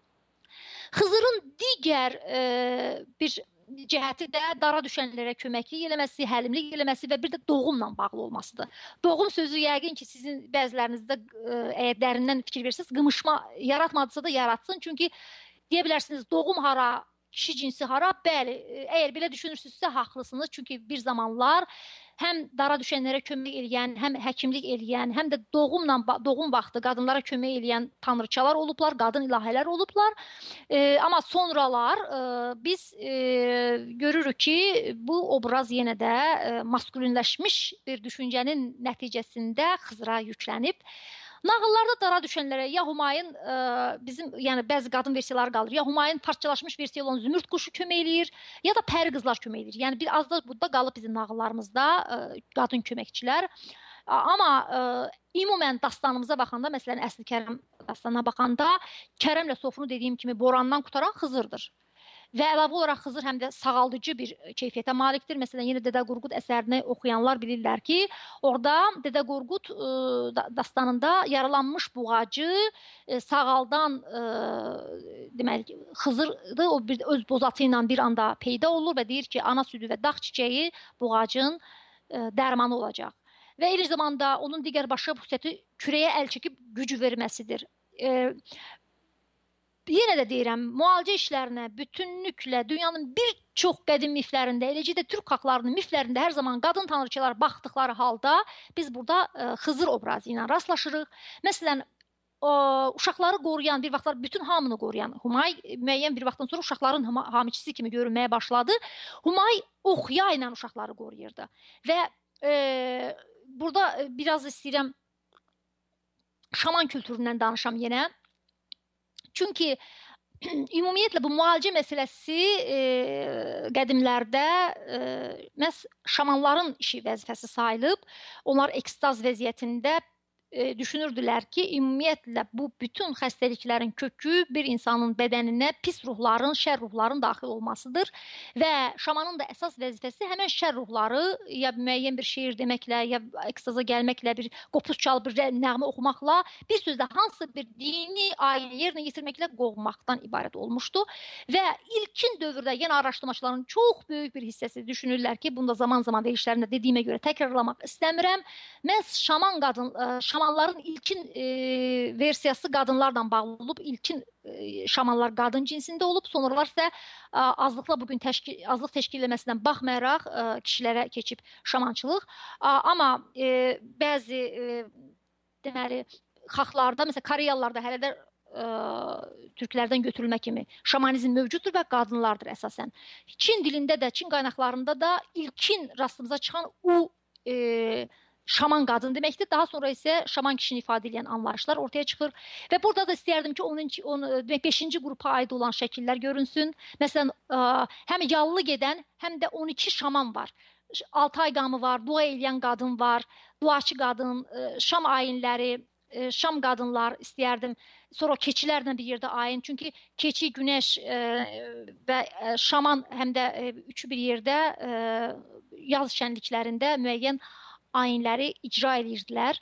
Xızırın digər e, bir cəhəti də dara düşənlərə köməklik eləməsi, həlimlik eləməsi və bir də doğumla bağlı olmasıdır. Doğum sözü yəqin ki, sizin bəzilərinizdə e, əgər dərindən fikir verirsiniz, qımışma yaratmadısa da yaratsın. Çünki deyə bilərsiniz, doğum hara, kişi cinsi hara? Bəli, əgər belə düşünürsünüzsə haqlısınız. Çünki bir zamanlar həm dara düşənlərə kömək eləyən, həm həkimlik eləyən, həm də doğumla, doğum vaxtı qadınlara kömək eləyən tanrıçalar olublar, qadın ilahələr olublar. E, amma sonralar e, biz e, görürük ki, bu obraz yenə də e, maskulinləşmiş bir düşüncənin nəticəsində Xızıra yüklənib. Nağıllarda dara düşənlərə ya Humayın, e, bizim yəni bəzi qadın versiyaları qalır, ya Humayın parçalaşmış versiya olan Zümrüd quşu kömək eləyir, ya da pəri qızlar kömək eləyir. Yəni bir az da burada qalıb bizim nağıllarımızda e, qadın köməkçilər. Amma e, ümumən dastanımıza baxanda, məsələn Əsli Kərəm dastanına baxanda, Kərəmlə Sofunu dediyim kimi borandan qutaran Xızırdır. Və əlavə olaraq Xızır həm də sağaldıcı bir keyfiyyətə malikdir. Məsələn, yenə Dədə Qorqud əsərini oxuyanlar bilirlər ki, orada Dədə Qorqud e, dastanında yaralanmış buğacı e, sağaldan e, deməli Xızırı o bir öz bozatı ilə bir anda peyda olur və deyir ki, ana südü və dağ çiçəyi buğacın e, dərmanı olacaq. Və eyni zamanda onun digər başqa xüsusiyyəti kürəyə əl çəkib gücü verməsidir. E, Yenə də deyirəm, müalicə işlərinə bütünlüklə dünyanın bir çox qədim miflərində, eləcə də Türk xalqlarının miflərində hər zaman qadın tanrıçalar baxdıqları halda biz burada ə, Xızır obrazı ilə rastlaşırıq. Məsələn, ə, uşaqları qoruyan, bir vaxtlar bütün hamını qoruyan Humay müəyyən bir vaxtdan sonra uşaqların hamiçisi kimi görünməyə başladı. Humay oxya ilə uşaqları qoruyurdu. Və e, burada biraz istəyirəm şaman kültüründən danışam yenə. Çünki ümumiyyətlə bu müalicə məsələsi e, qədimlərdə e, məhz şamanların işi vəzifəsi sayılıb. Onlar ekstaz vəziyyətində e, düşünürdülər ki, ümumiyyətlə bu bütün xəstəliklərin kökü bir insanın bədəninə pis ruhların, şər ruhların daxil olmasıdır və şamanın da əsas vəzifəsi həmən şər ruhları ya müəyyən bir şeir deməklə, ya ekstaza gəlməklə, bir qopuz çalıb bir nəğmə oxumaqla, bir sözlə hansısa bir dini ayini yerinə yetirməklə qovmaqdan ibarət olmuşdu və ilkin dövrdə yenə araşdırmaçıların çox böyük bir hissəsi düşünürlər ki, bunda zaman-zaman verişlərində dediyimə görə təkrarlamaq istəmirəm. Məhz şaman qadın, şamanların ilkin e, versiyası qadınlarla bağlı olub, ilkin e, şamanlar qadın cinsində olub, sonralar isə e, azlıqla bugün təşkil, azlıq təşkil etməsindən baxmayaraq e, kişilərə keçib şamançılıq. E, amma e, bəzi e, deməli, xalqlarda, məsələn, Koreyalılarda hələ də ə, türklərdən götürülmə kimi şamanizm mövcuddur və qadınlardır əsasən. Çin dilində də, Çin qaynaqlarında da ilkin rastımıza çıxan u e, şaman qadın deməkdir. Daha sonra isə şaman kişini ifadə edən anlayışlar ortaya çıxır. Və burada da istəyərdim ki, onun beşinci qrupa aid olan şəkillər görünsün. Məsələn, ə, həm yallı gedən, həm də on iki şaman var. altı ay qamı var, dua eləyən qadın var, duaçı qadın, ə, şam ayinləri, şam qadınlar istəyərdim. Sonra keçilərlə bir yerdə ayin. Çünki keçi, günəş e, və şaman həm də e, üçü bir yerdə e, yaz şənliklərində müəyyən ayinləri icra edirdilər.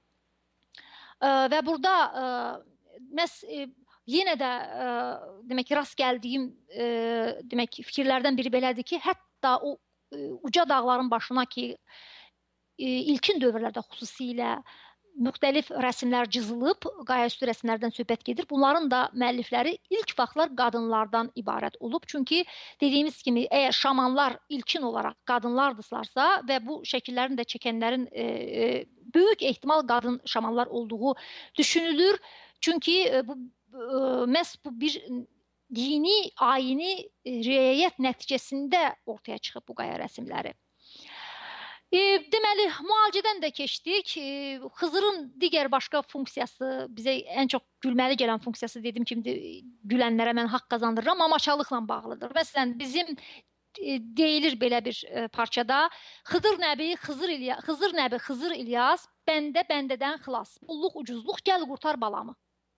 E, və burada e, məs e, yenə də e, demək rast gəldiyim e, demək fikirlərdən biri belədir ki, hətta o e, uca dağların başına ki e, ilkin dövrlərdə xüsusilə müxtəlif rəsmlər cızılıb, qayaüstü rəsmlərdən söhbət gedir. Bunların da müəllifləri ilk vaxtlar qadınlardan ibarət olub. Çünki dediyimiz kimi, əgər şamanlar ilkin olaraq qadınlardırlarsa və bu şəkillərin də çəkənlərin e, e, böyük ehtimal qadın şamanlar olduğu düşünülür. Çünki e, bu e, məhz bu bir dini ayini e, riayət nəticəsində ortaya çıxıb bu qaya rəsmləri. E, deməli, müalicədən də keçdik. E, Xızırın digər başqa funksiyası, bizə ən çox gülməli gələn funksiyası dedim kimi gülənlərə mən haqq qazandırıram, mamaçalıqla bağlıdır. Məsələn, bizim e, deyilir belə bir e, parçada, Xıdır Nəbi, Xızır İlyas, Xızır Nəbi, Xızır İlyas, bəndə bəndədən xilas, qulluq ucuzluq, gəl qurtar balamı.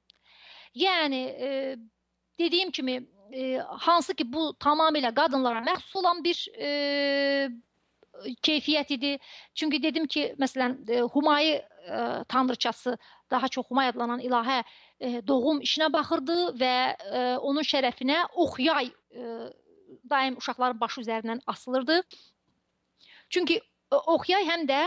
Yəni, e, dediyim kimi, e, hansı ki bu tamamilə qadınlara məxsus olan bir e, keyfiyyət idi. Çünki dedim ki, məsələn, Humayı e, tanrıçası, daha çox Humay adlanan ilahə e, doğum işinə baxırdı və e, onun şərəfinə ox yay e, daim uşaqların başı üzərindən asılırdı. Çünki e, ox yay həm də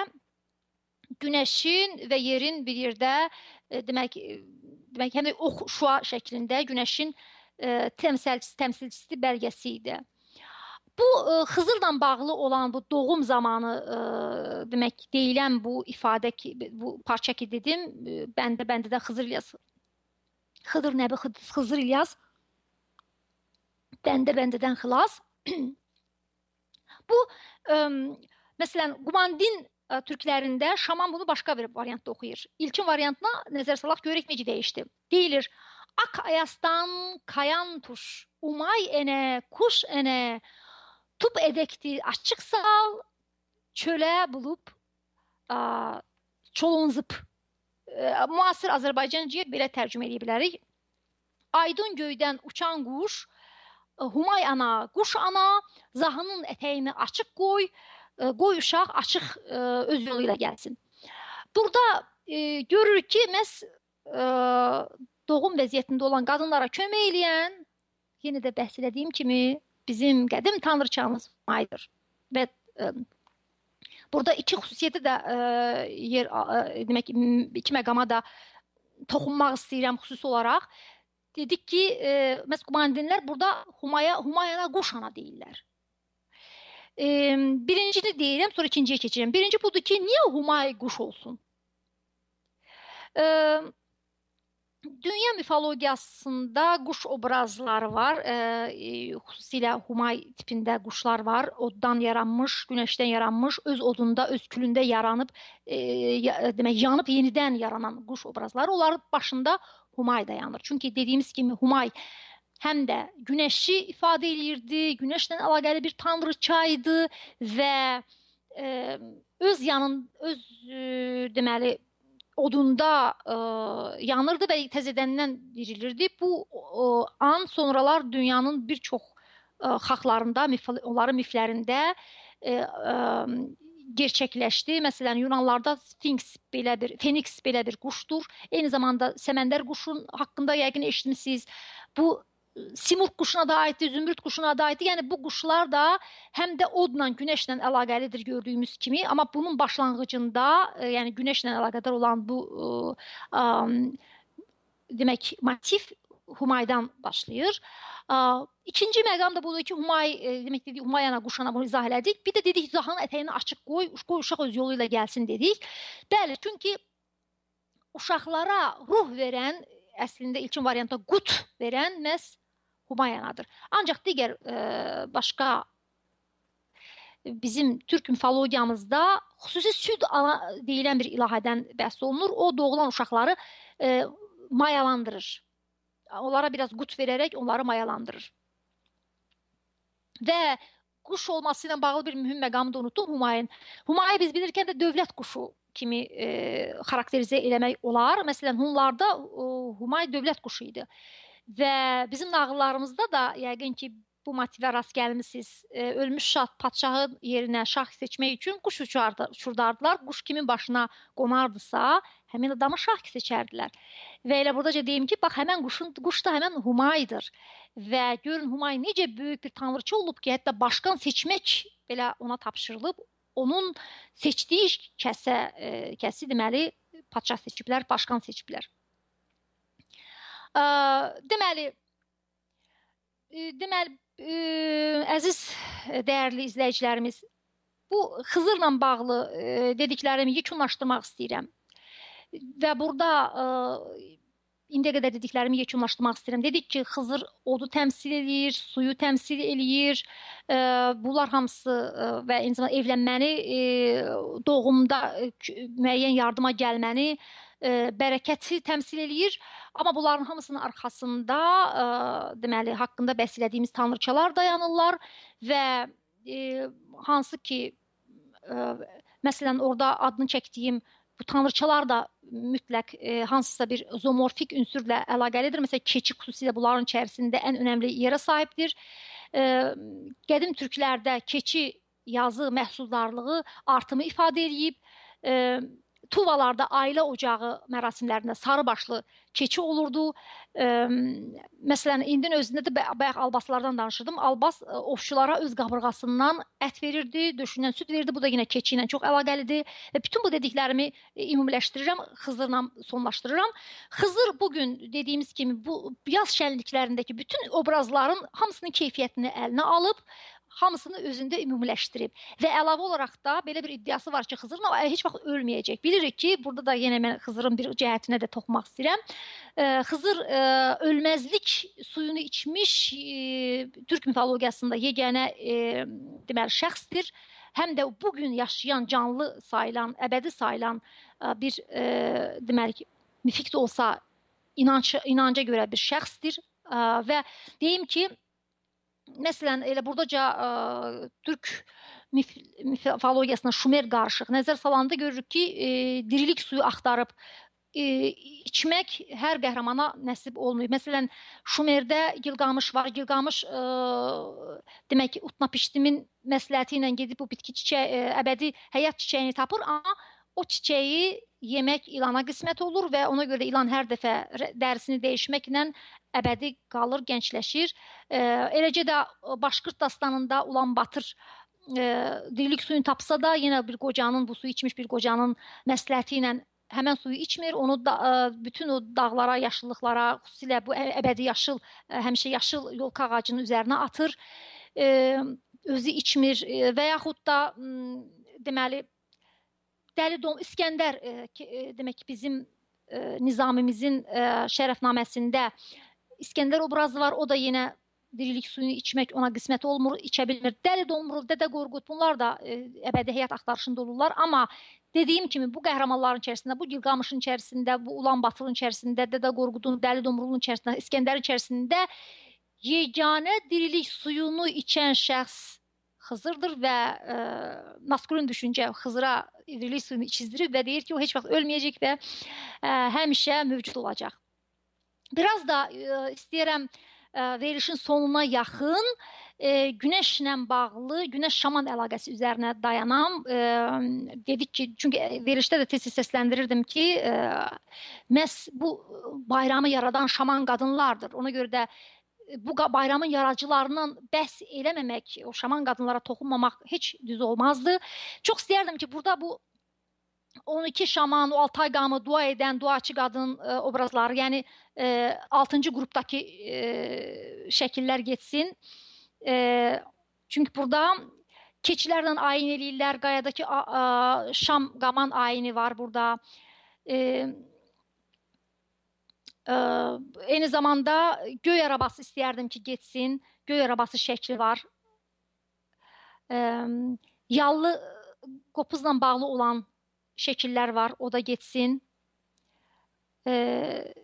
günəşin və yerin bir yerdə e, demək, e, demək həm də ox şua şəklində günəşin e, təmsilçisi, təmsilçisi bəlgəsi idi. Bu Xızırla bağlı olan bu doğum zamanı e, demək deyilən bu ifadə ki, bu parça ki dedim, bəndə bəndədən Xızır İlyas, Xıdır Nəbi, Xızır İlyas, bəndə bəndədən xilas. Bu e, məsələn Qumandin e, türklərində şaman bunu başqa bir variantda oxuyur. İlkin variantına nəzər salaq görək necə dəyişdi. Deyilir: Ak ayastan kayan tuş, umay ene, kuş ene, tup edekti açıq sal, çölə bulub çolun zıp. Müasir Azərbaycancıya belə tərcümə edə bilərik. Aydın göydən uçan quş, Humay ana, quş ana, zahının ətəyini açıq qoy, qoy uşaq açıq öz yolu ilə gəlsin. Burada e, görürük ki, məhz e, doğum vəziyyətində olan qadınlara kömək eləyən, yenə də bəhs etdiyim kimi, bizim qədim tanrıçamız Humaydır. Və e, burada iki xüsusiyyəti də e, yer, e, demək, iki məqama da toxunmaq istəyirəm xüsusi olaraq. Dedik ki, e, məhz Qumandinlər burada Humaya, Humayana quş ana deyirlər. E, birincini deyirəm, sonra ikinciyə keçirəm. Birinci budur ki, niyə Humay quş olsun? E, Dünya mifologiyasında quş obrazları var, e, xüsusilə Humay tipində quşlar var, oddan yaranmış, günəşdən yaranmış, öz odunda, öz külündə yaranıb, e, demək, yanıb yenidən yaranan quş obrazları, onların başında Humay dayanır. Çünki dediyimiz kimi Humay həm də günəşi ifadə edirdi, günəşlə əlaqəli bir tanrıçaydı və e, öz yanın, öz e, deməli, odunda e, yanırdı və təzədəndən dirilirdi. Bu e, an sonralar dünyanın bir çox e, xalqlarında, mif, onların miflərində e, e, gerçəkləşdi. Məsələn, Yunanlarda Sphinx belə bir, Feniks belə bir quşdur. Eyni zamanda Səməndər quşun haqqında yəqin eşitmisiniz. Bu Simurq quşuna da aiddir, zümrüd quşuna da aiddir. Yəni bu quşlar da həm də odla, günəşlə əlaqəlidir gördüyümüz kimi, amma bunun başlanğıcında, yəni günəşlə əlaqədar olan bu ə, ə, demək motiv Humaydan başlayır. Ə, ikinci məqam da budur ki, Humay ə, demək dedik Humayana quşana bunu izah elədik. Bir də dedik izahın ətəyini açıq qoy, qoy uşaq öz yolu ilə gəlsin dedik. Bəli, çünki uşaqlara ruh verən, əslində ilkin variantda qut verən məhz Humayanadır. Ancaq digər e, başqa bizim türk mifologiyamızda xüsusi süd ana deyilən bir ilahədən bəhs olunur. O doğulan uşaqları e, mayalandırır. Onlara biraz qut verərək onları mayalandırır. Və quş olması ilə bağlı bir mühüm məqamı da unutdum Humayun. Humayı biz bilirkən də dövlət quşu kimi e, xarakterizə eləmək olar. Məsələn, Hunlarda e, Humay dövlət quşu idi. Və bizim nağıllarımızda da yəqin ki, bu motivə rast gəlmişsiniz. E, ölmüş şah padşahın yerinə şah seçmək üçün quş uçardı, uçurdardılar. Quş kimin başına qonardısa, həmin adamı şah seçərdilər. Və elə buradaca deyim ki, bax, həmən quşun, quş da həmən Humaydır. Və görün, Humay necə böyük bir tanrıçı olub ki, hətta başqan seçmək belə ona tapşırılıb. Onun seçdiyi kəsə, e, kəsi deməli, padşah seçiblər, başqan seçiblər. Ə, deməli, e, deməli, e, əziz dəyərli izləyicilərimiz, bu Xızırla bağlı e, dediklərimi yekunlaşdırmaq istəyirəm. Və burada e, indiyə qədər dediklərimi yekunlaşdırmaq istəyirəm. Dedik ki, Xızır odu təmsil edir, suyu təmsil edir. E, bunlar hamısı e, və eyni zamanda evlənməni, e, doğumda e, müəyyən yardıma gəlməni, e, bərəkəti təmsil edir. Amma bunların hamısının arxasında e, deməli, haqqında bəhs elədiyimiz tanrıçalar dayanırlar və e, hansı ki, e, məsələn, orada adını çəkdiyim bu tanrıçalar da mütləq e, hansısa bir zoomorfik ünsürlə əlaqəlidir. Məsələn, keçi xüsusilə bunların içərisində ən önəmli yerə sahibdir. E, qədim türklərdə keçi yazı məhsuldarlığı artımı ifadə edib. E, Tuvalarda ailə ocağı mərasimlərində sarı başlı keçi olurdu. E, məsələn, indin özündə də bayaq albaslardan danışırdım. Albas e, ovçulara öz qabırğasından ət verirdi, döşündən süd verirdi. Bu da yine keçi ilə çox əlaqəlidir. Və bütün bu dediklərimi e, ümumiləşdirirəm, Xızırla sonlaşdırıram. Xızır bugün dediyimiz kimi bu yaz şənliklərindəki bütün obrazların hamısının keyfiyyətini əlinə alıb, hamısını özündə ümumiləşdirib. Və əlavə olaraq da belə bir iddiası var ki, Xızırın heç vaxt ölməyəcək. Bilirik ki, burada da yenə mən Xızırın bir cəhətinə də toxunmaq istəyirəm. Xızır ölməzlik suyunu içmiş Türk mifologiyasında yeganə deməli şəxsdir. Həm də bugün yaşayan, canlı sayılan, əbədi sayılan bir deməli mifik də olsa inanca, inanca görə bir şəxsdir. Və deyim ki, məsələn, elə buradaca ə, Türk mif mifologiyasına Şumer qarışıq nəzər salanda görürük ki, e, dirilik suyu axtarıb e, içmək hər qəhrəmana nəsib olmuyor. Məsələn, Şumerdə Gilgamış var. Gilgamış e, demək ki, Utnapiştimin məsləhəti ilə gedib bu bitki çiçəyi, e, əbədi həyat çiçəyini tapır, amma o çiçəyi yemək ilana qismət olur və ona görə ilan hər dəfə dərisini dəyişməklə əbədi qalır, gəncləşir. E, eləcə də Başqırt dastanında Ulan Batır e, dirilik suyunu tapsa da yenə bir qocanın, bu suyu içmiş bir qocanın məsləhəti ilə həmən suyu içmir. Onu da, e, bütün o dağlara, yaşıllıqlara, xüsusilə bu əbədi yaşıl, e, həmişə yaşıl yolka ağacının üzərinə atır. E, özü içmir e, və yaxud da m, deməli Dəli Dom İskəndər e, e, demək ki, bizim e, nizamimizin e, şərəfnaməsində İskəndər obrazı var. O da yenə dirilik suyunu içmək ona qismət olmur, içə bilmir. Dəli Domrul, Dədə Qorqud bunlar da e, əbədi həyat axtarışında olurlar. Amma dediyim kimi bu qəhrəmanların içərisində, bu Gilgamışın içərisində, bu Ulan Batırın içərisində, Dədə Qorqudun, Dəli Domrulun içərisində, İskəndərin içərisində yeganə dirilik suyunu içən şəxs Xızırdır və e, maskulin düşüncə Xızıra evlilik suyunu çizdirib və deyir ki, o heç vaxt ölməyəcək və e, həmişə mövcud olacaq. Biraz da e, istəyirəm e, verilişin sonuna yaxın e, günəşlə bağlı, günəş-şaman əlaqəsi üzərinə dayanam. E, dedik ki, çünki verilişdə də tez-tez səsləndirirdim ki, e, məhz bu bayramı yaradan şaman qadınlardır. Ona görə də bu bayramın yaradıcılarından bəhs eləməmək, o şaman qadınlara toxunmamaq heç düz olmazdı. Çox istəyərdim ki, burada bu on iki şaman, o altı ay qamı dua edən duaçı qadın e, obrazları, yəni e, altıncı qrupdakı e, şəkillər getsin. E, çünki burada keçilərlə ayin eləyirlər, qayadakı a, a, şam qaman ayini var burada. E, e, eyni zamanda göy arabası istəyərdim ki, getsin. Göy arabası şəkli var. E, yallı qopuzla bağlı olan şəkillər var, o da getsin. Ee,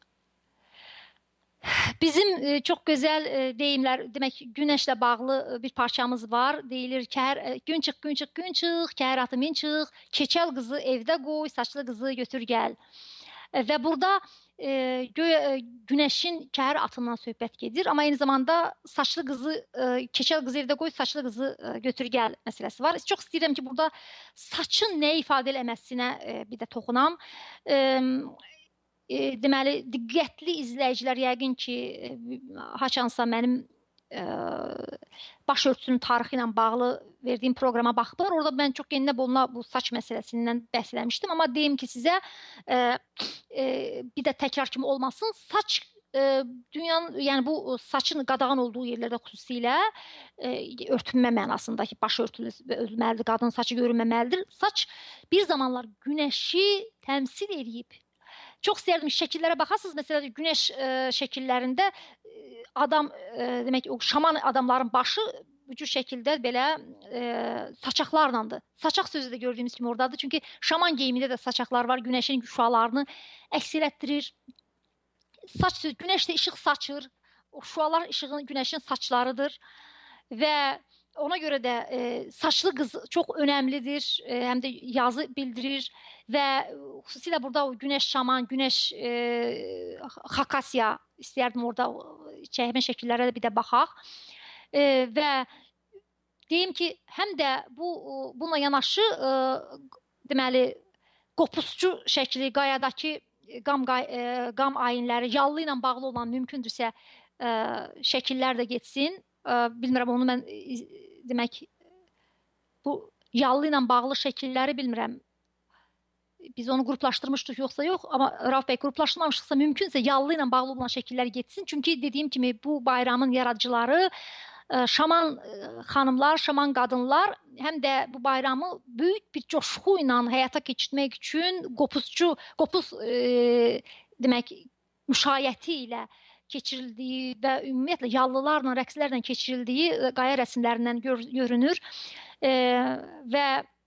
bizim e, çox gözəl e, deyimlər, demək günəşlə bağlı bir parçamız var. Deyilir ki, hər, gün çıx, gün çıx, gün çıx, kəhər atı min çıx, keçəl qızı evdə qoy, saçlı qızı götür gəl. E, və burada e, gö günəşin kəhər atından söhbət gedir, amma eyni zamanda saçlı qızı, e, keçəl qızı evdə qoy, saçlı qızı e, götür gəl məsələsi var. Çox istəyirəm ki, burada saçın nə ifadə eləməsinə e, bir də toxunam. E, e, deməli, diqqətli izləyicilər yəqin ki, e, haçansa mənim e, başörtüsünün tarixi ilə bağlı verdiyim proqrama baxıblar. Orada mən çox enlə boluna bu saç məsələsindən bəhs eləmişdim. Amma deyim ki, sizə e, e, bir də təkrar kimi olmasın. Saç e, dünyanın, yəni bu saçın qadağan olduğu yerlərdə xüsusilə e, örtünmə mənasındakı başörtülü özülməlidir, qadın saçı görünməməlidir. Saç bir zamanlar günəşi təmsil edib. Çox istəyərdim şəkillərə baxasınız. Məsələn, günəş e, şəkillərində e, adam, e, demək o şaman adamların başı bu cür şəkildə belə e, saçaqlarlandır. Saçaq sözü də gördüyümüz kimi oradadır. Çünki şaman geyimində də saçaqlar var. Günəşin şüalarını əks elətdirir. Saç söz, günəş də işıq saçır. O şüalar işığın, günəşin saçlarıdır. Və ona görə də e, saçlı qız çox önəmlidir, e, həm də yazı bildirir və xüsusilə burada o günəş şaman, günəş e, xakasiya istəyərdim orada çəkmə şəkillərə də bir də baxaq. E, və deyim ki, həm də bu bununla yanaşı e, deməli qopuzcu şəkli, qayadakı qam, e, qam ayinləri, yallı ilə bağlı olan mümkündürsə e, şəkillər də getsin. Bilmirəm, onu mən demək bu yallı ilə bağlı şəkilləri bilmirəm. Biz onu qruplaşdırmışdıq yoxsa yox, amma Rauf bəy qruplaşdırmamışıqsa mümkünsə yallı ilə bağlı olan şəkillər getsin. Çünki dediyim kimi bu bayramın yaradıcıları şaman xanımlar, şaman qadınlar həm də bu bayramı böyük bir coşqu ilə həyata keçirmək üçün qopuzcu, qopuz e, demək müşayiəti ilə keçirildiyi və ümumiyyətlə yallılarla, rəqslərlə keçirildiyi qaya rəsmlərindən gör görünür. E, və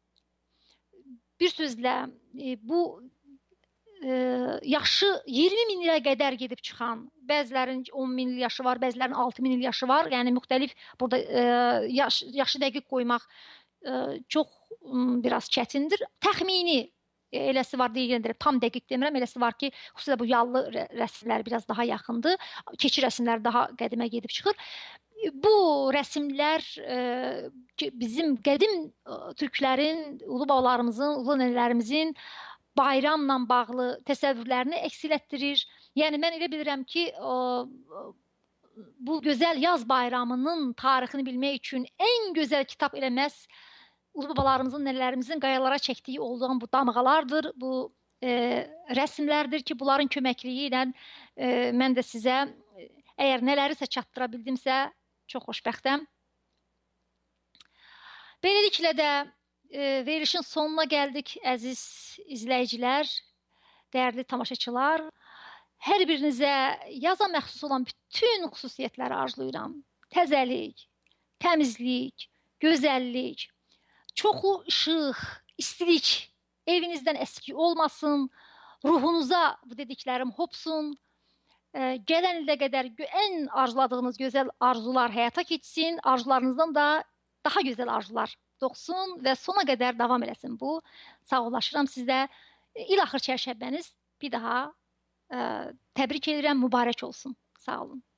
bir sözlə e, bu e, yaşı iyirmi min ilə qədər gedib çıxan, bəzilərinin on min il yaşı var, bəzilərinin altı min il yaşı var. Yəni müxtəlif burada e, yaş, yaşı dəqiq qoymaq e, çox m, biraz çətindir. Təxmini eləsi var, deyiləndir, tam dəqiq demirəm, eləsi var ki, xüsusilə bu yallı rəsmlər biraz daha yaxındır, keçi rəsmlər daha qədimə gedib çıxır. Bu rəsmlər e, bizim qədim türklərin, ulu babalarımızın, ulu nənələrimizin bayramla bağlı təsəvvürlərini əks elətdirir. Yəni mən elə bilirəm ki, o, bu gözəl yaz bayramının tarixini bilmək üçün ən gözəl kitab elə məhz ulu babalarımızın, nənələrimizin qayalara çəkdiyi olduğun bu damğalardır, bu e, rəsmlərdir ki, bunların köməkliyi ilə e, mən də sizə əgər nələrisə çatdıra bildimsə, çox xoşbəxtəm. Beləliklə də e, verilişin sonuna gəldik, əziz izləyicilər, dəyərli tamaşaçılar. Hər birinizə yaza məxsus olan bütün xüsusiyyətləri arzulayıram. Təzəlik, təmizlik, gözəllik, çoxlu işıq, istilik evinizdən əski olmasın, ruhunuza bu dediklərim hopsun, e, gələn ildə qədər ən arzuladığınız gözəl arzular həyata keçsin, arzularınızdan da daha gözəl arzular doğsun və sona qədər davam eləsin bu. Sağollaşıram sizdə. İl axır çərşənbəniz bir daha ə, təbrik edirəm, mübarək olsun. Sağ olun.